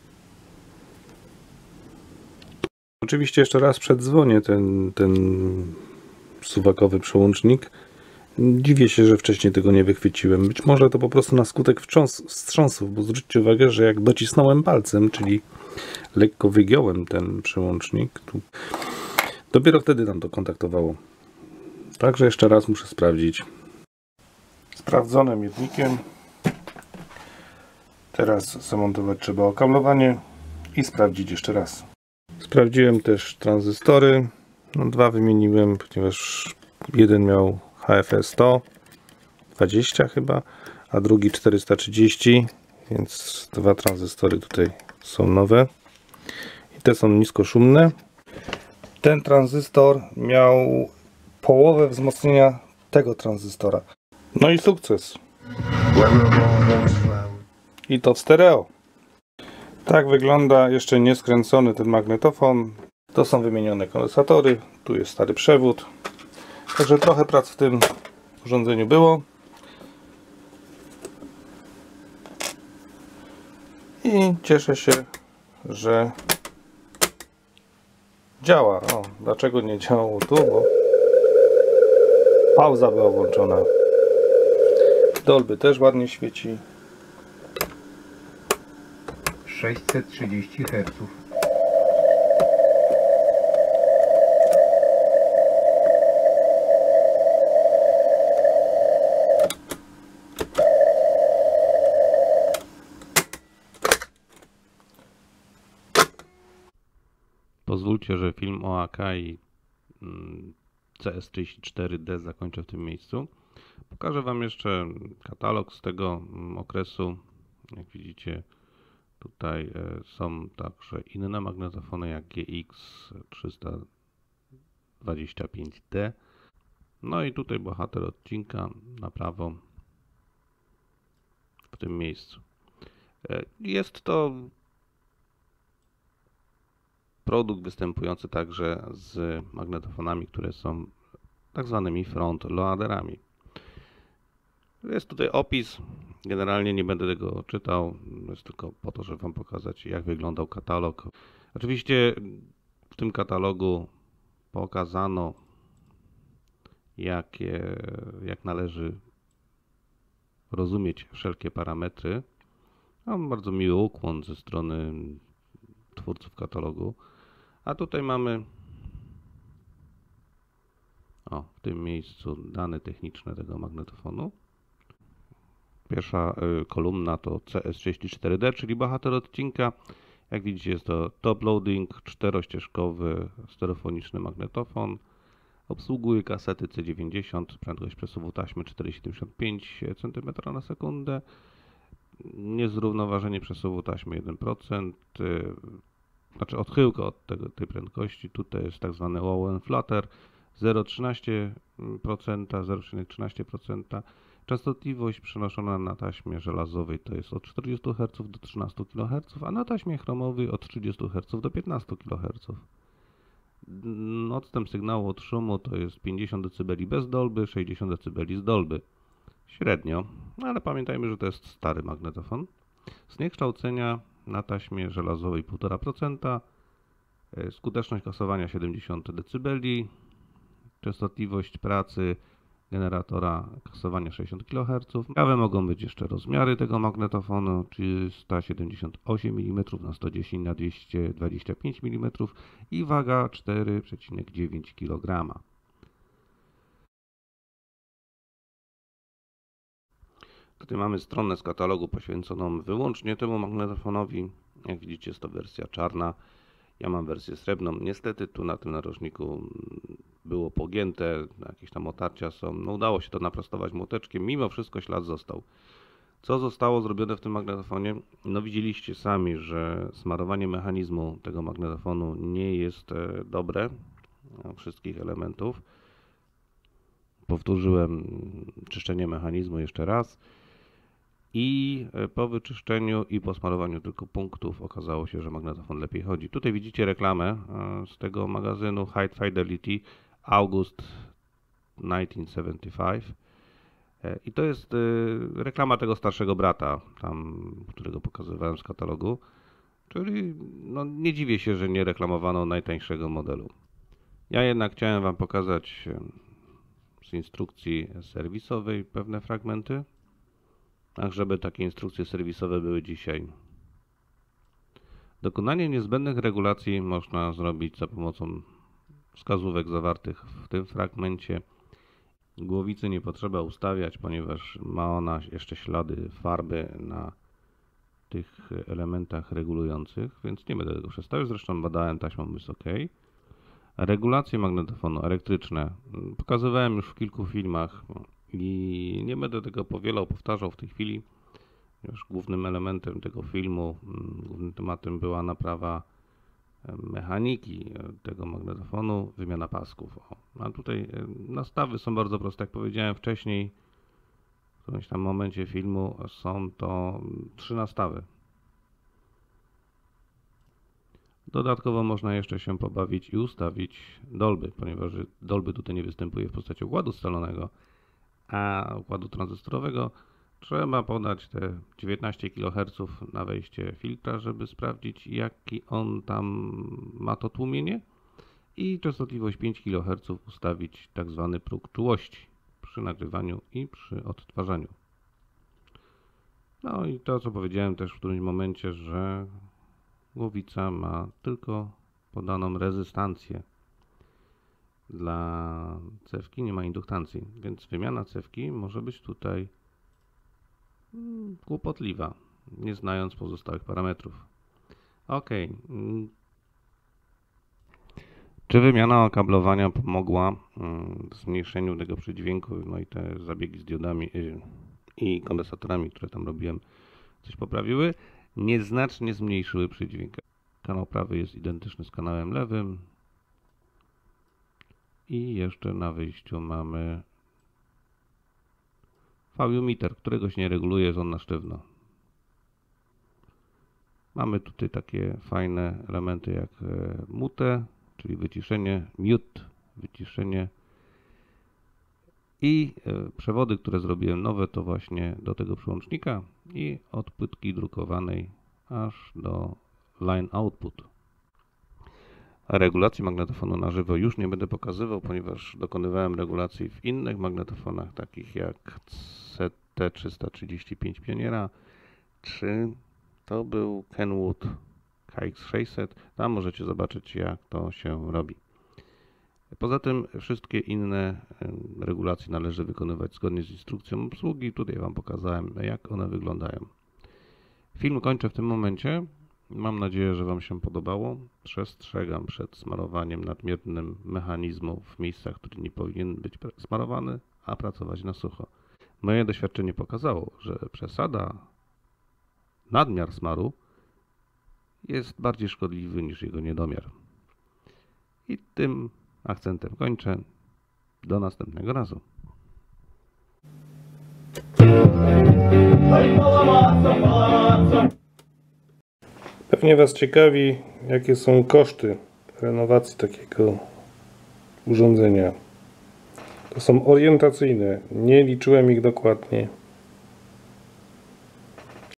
Oczywiście jeszcze raz przedzwonię ten suwakowy przełącznik. Dziwię się, że wcześniej tego nie wychwyciłem. Być może to po prostu na skutek wstrząsów, bo zwróćcie uwagę, że jak docisnąłem palcem, czyli lekko wygiąłem ten przełącznik, dopiero wtedy nam to kontaktowało. Także jeszcze raz muszę sprawdzić. Sprawdzone miednikiem. Teraz zamontować trzeba okablowanie i sprawdzić jeszcze raz. Sprawdziłem też tranzystory. No, dwa wymieniłem, ponieważ jeden miał HFE 120 chyba, a drugi 430, więc dwa tranzystory tutaj są nowe. I te są niskoszumne. Ten tranzystor miał połowę wzmocnienia tego tranzystora. No i sukces. I to w stereo. Tak wygląda jeszcze nieskręcony ten magnetofon. To są wymienione kondensatory. Tu jest stary przewód. Także trochę prac w tym urządzeniu było. I cieszę się, że działa. O, dlaczego nie działało tu? Bo pauza była włączona. Dolby też ładnie świeci. 630 Hz. Pozwólcie, że film o Akai CS34D zakończę w tym miejscu. Pokażę Wam jeszcze katalog z tego okresu. Jak widzicie, tutaj są także inne magnetofony jak GX325D. No i tutaj bohater odcinka na prawo w tym miejscu. Jest to produkt występujący także z magnetofonami, które są tak zwanymi front loaderami. Jest tutaj opis. Generalnie nie będę tego czytał, jest tylko po to, żeby Wam pokazać, jak wyglądał katalog. Oczywiście w tym katalogu pokazano, jak należy rozumieć wszelkie parametry. Mam bardzo miły ukłon ze strony twórców katalogu. A tutaj mamy w tym miejscu dane techniczne tego magnetofonu. Pierwsza kolumna to CS34D, czyli bohater odcinka. Jak widzicie, jest to top loading, 4-ścieżkowy stereofoniczny magnetofon. Obsługuje kasety C90, prędkość przesuwu taśmy 4,75 cm na sekundę. Niezrównoważenie przesuwu taśmy 1%, znaczy odchyłka od tej prędkości. Tutaj jest tak zwany wow and flutter 0,13%. Częstotliwość przenoszona na taśmie żelazowej to jest od 40 Hz do 13 kHz, a na taśmie chromowej od 30 Hz do 15 kHz. Odstęp sygnału od szumu to jest 50 dB bez dolby, 60 dB z dolby. Średnio, ale pamiętajmy, że to jest stary magnetofon. Zniekształcenia na taśmie żelazowej 1,5%, skuteczność kasowania 70 dB, częstotliwość pracy generatora kasowania 60 kHz. Ciekawe mogą być jeszcze rozmiary tego magnetofonu, 378 mm na 110 na 225 mm i waga 4,9 kg. Tutaj mamy stronę z katalogu poświęconą wyłącznie temu magnetofonowi. Jak widzicie, jest to wersja czarna. Ja mam wersję srebrną. Niestety tu na tym narożniku było pogięte, jakieś tam otarcia są. Udało się to naprostować młoteczkiem, mimo wszystko ślad został. Co zostało zrobione w tym magnetofonie? Widzieliście sami, że smarowanie mechanizmu tego magnetofonu nie jest dobre, wszystkich elementów. Powtórzyłem czyszczenie mechanizmu jeszcze raz. I po wyczyszczeniu i po smarowaniu tylko punktów okazało się, że magnetofon lepiej chodzi. Tutaj widzicie reklamę z tego magazynu High Fidelity August 1975 i to jest reklama tego starszego brata, którego pokazywałem z katalogu, czyli nie dziwię się, że nie reklamowano najtańszego modelu. Ja jednak chciałem Wam pokazać z instrukcji serwisowej pewne fragmenty. Tak, żeby takie instrukcje serwisowe były dzisiaj. Dokonanie niezbędnych regulacji można zrobić za pomocą wskazówek zawartych w tym fragmencie. Głowicy nie potrzeba ustawiać, ponieważ ma ona jeszcze ślady farby na tych elementach regulujących, więc nie będę tego przestawiał. Zresztą badałem taśmą, jest OK. Regulacje magnetofonu elektryczne pokazywałem już w kilku filmach. I nie będę tego powtarzał w tej chwili. Już głównym elementem tego filmu, głównym tematem była naprawa mechaniki tego magnetofonu, wymiana pasków. A tutaj nastawy są bardzo proste. Jak powiedziałem wcześniej, w którymś tam momencie filmu są to 3 nastawy. Dodatkowo można jeszcze się pobawić i ustawić dolby, ponieważ dolby tutaj nie występuje w postaci układu scalonego, a układu tranzystorowego. Trzeba podać te 19 kHz na wejście filtra, żeby sprawdzić, jaki on tam ma to tłumienie, i częstotliwość 5 kHz ustawić tak zwany próg czułości przy nagrywaniu i przy odtwarzaniu. No i to, co powiedziałem też w którymś momencie, że głowica ma tylko podaną rezystancję. Dla cewki nie ma induktancji, więc wymiana cewki może być tutaj kłopotliwa, nie znając pozostałych parametrów. OK. Czy wymiana okablowania pomogła w zmniejszeniu tego przydźwięku? No i te zabiegi z diodami i kondensatorami, które tam robiłem, coś poprawiły? Nieznacznie zmniejszyły przydźwięk. Kanał prawy jest identyczny z kanałem lewym. I jeszcze na wyjściu mamy V-meter, którego się nie reguluje, jest on na sztywno. Mamy tutaj takie fajne elementy jak mute, czyli wyciszenie, mute, wyciszenie, i przewody, które zrobiłem nowe, to właśnie do tego przełącznika i od płytki drukowanej aż do line output. Regulacji magnetofonu na żywo już nie będę pokazywał, ponieważ dokonywałem regulacji w innych magnetofonach, takich jak T335 Pioniera, czy to był Kenwood KX600. Tam możecie zobaczyć, jak to się robi. Poza tym wszystkie inne regulacje należy wykonywać zgodnie z instrukcją obsługi. Tutaj Wam pokazałem, jak one wyglądają. Film kończę w tym momencie. Mam nadzieję, że Wam się podobało. Przestrzegam przed smarowaniem nadmiernym mechanizmu w miejscach, które nie powinien być smarowany, a pracować na sucho. Moje doświadczenie pokazało, że przesada, nadmiar smaru jest bardziej szkodliwy niż jego niedomiar. I tym akcentem kończę. Do następnego razu. Pewnie Was ciekawi, jakie są koszty renowacji takiego urządzenia. To są orientacyjne, nie liczyłem ich dokładnie.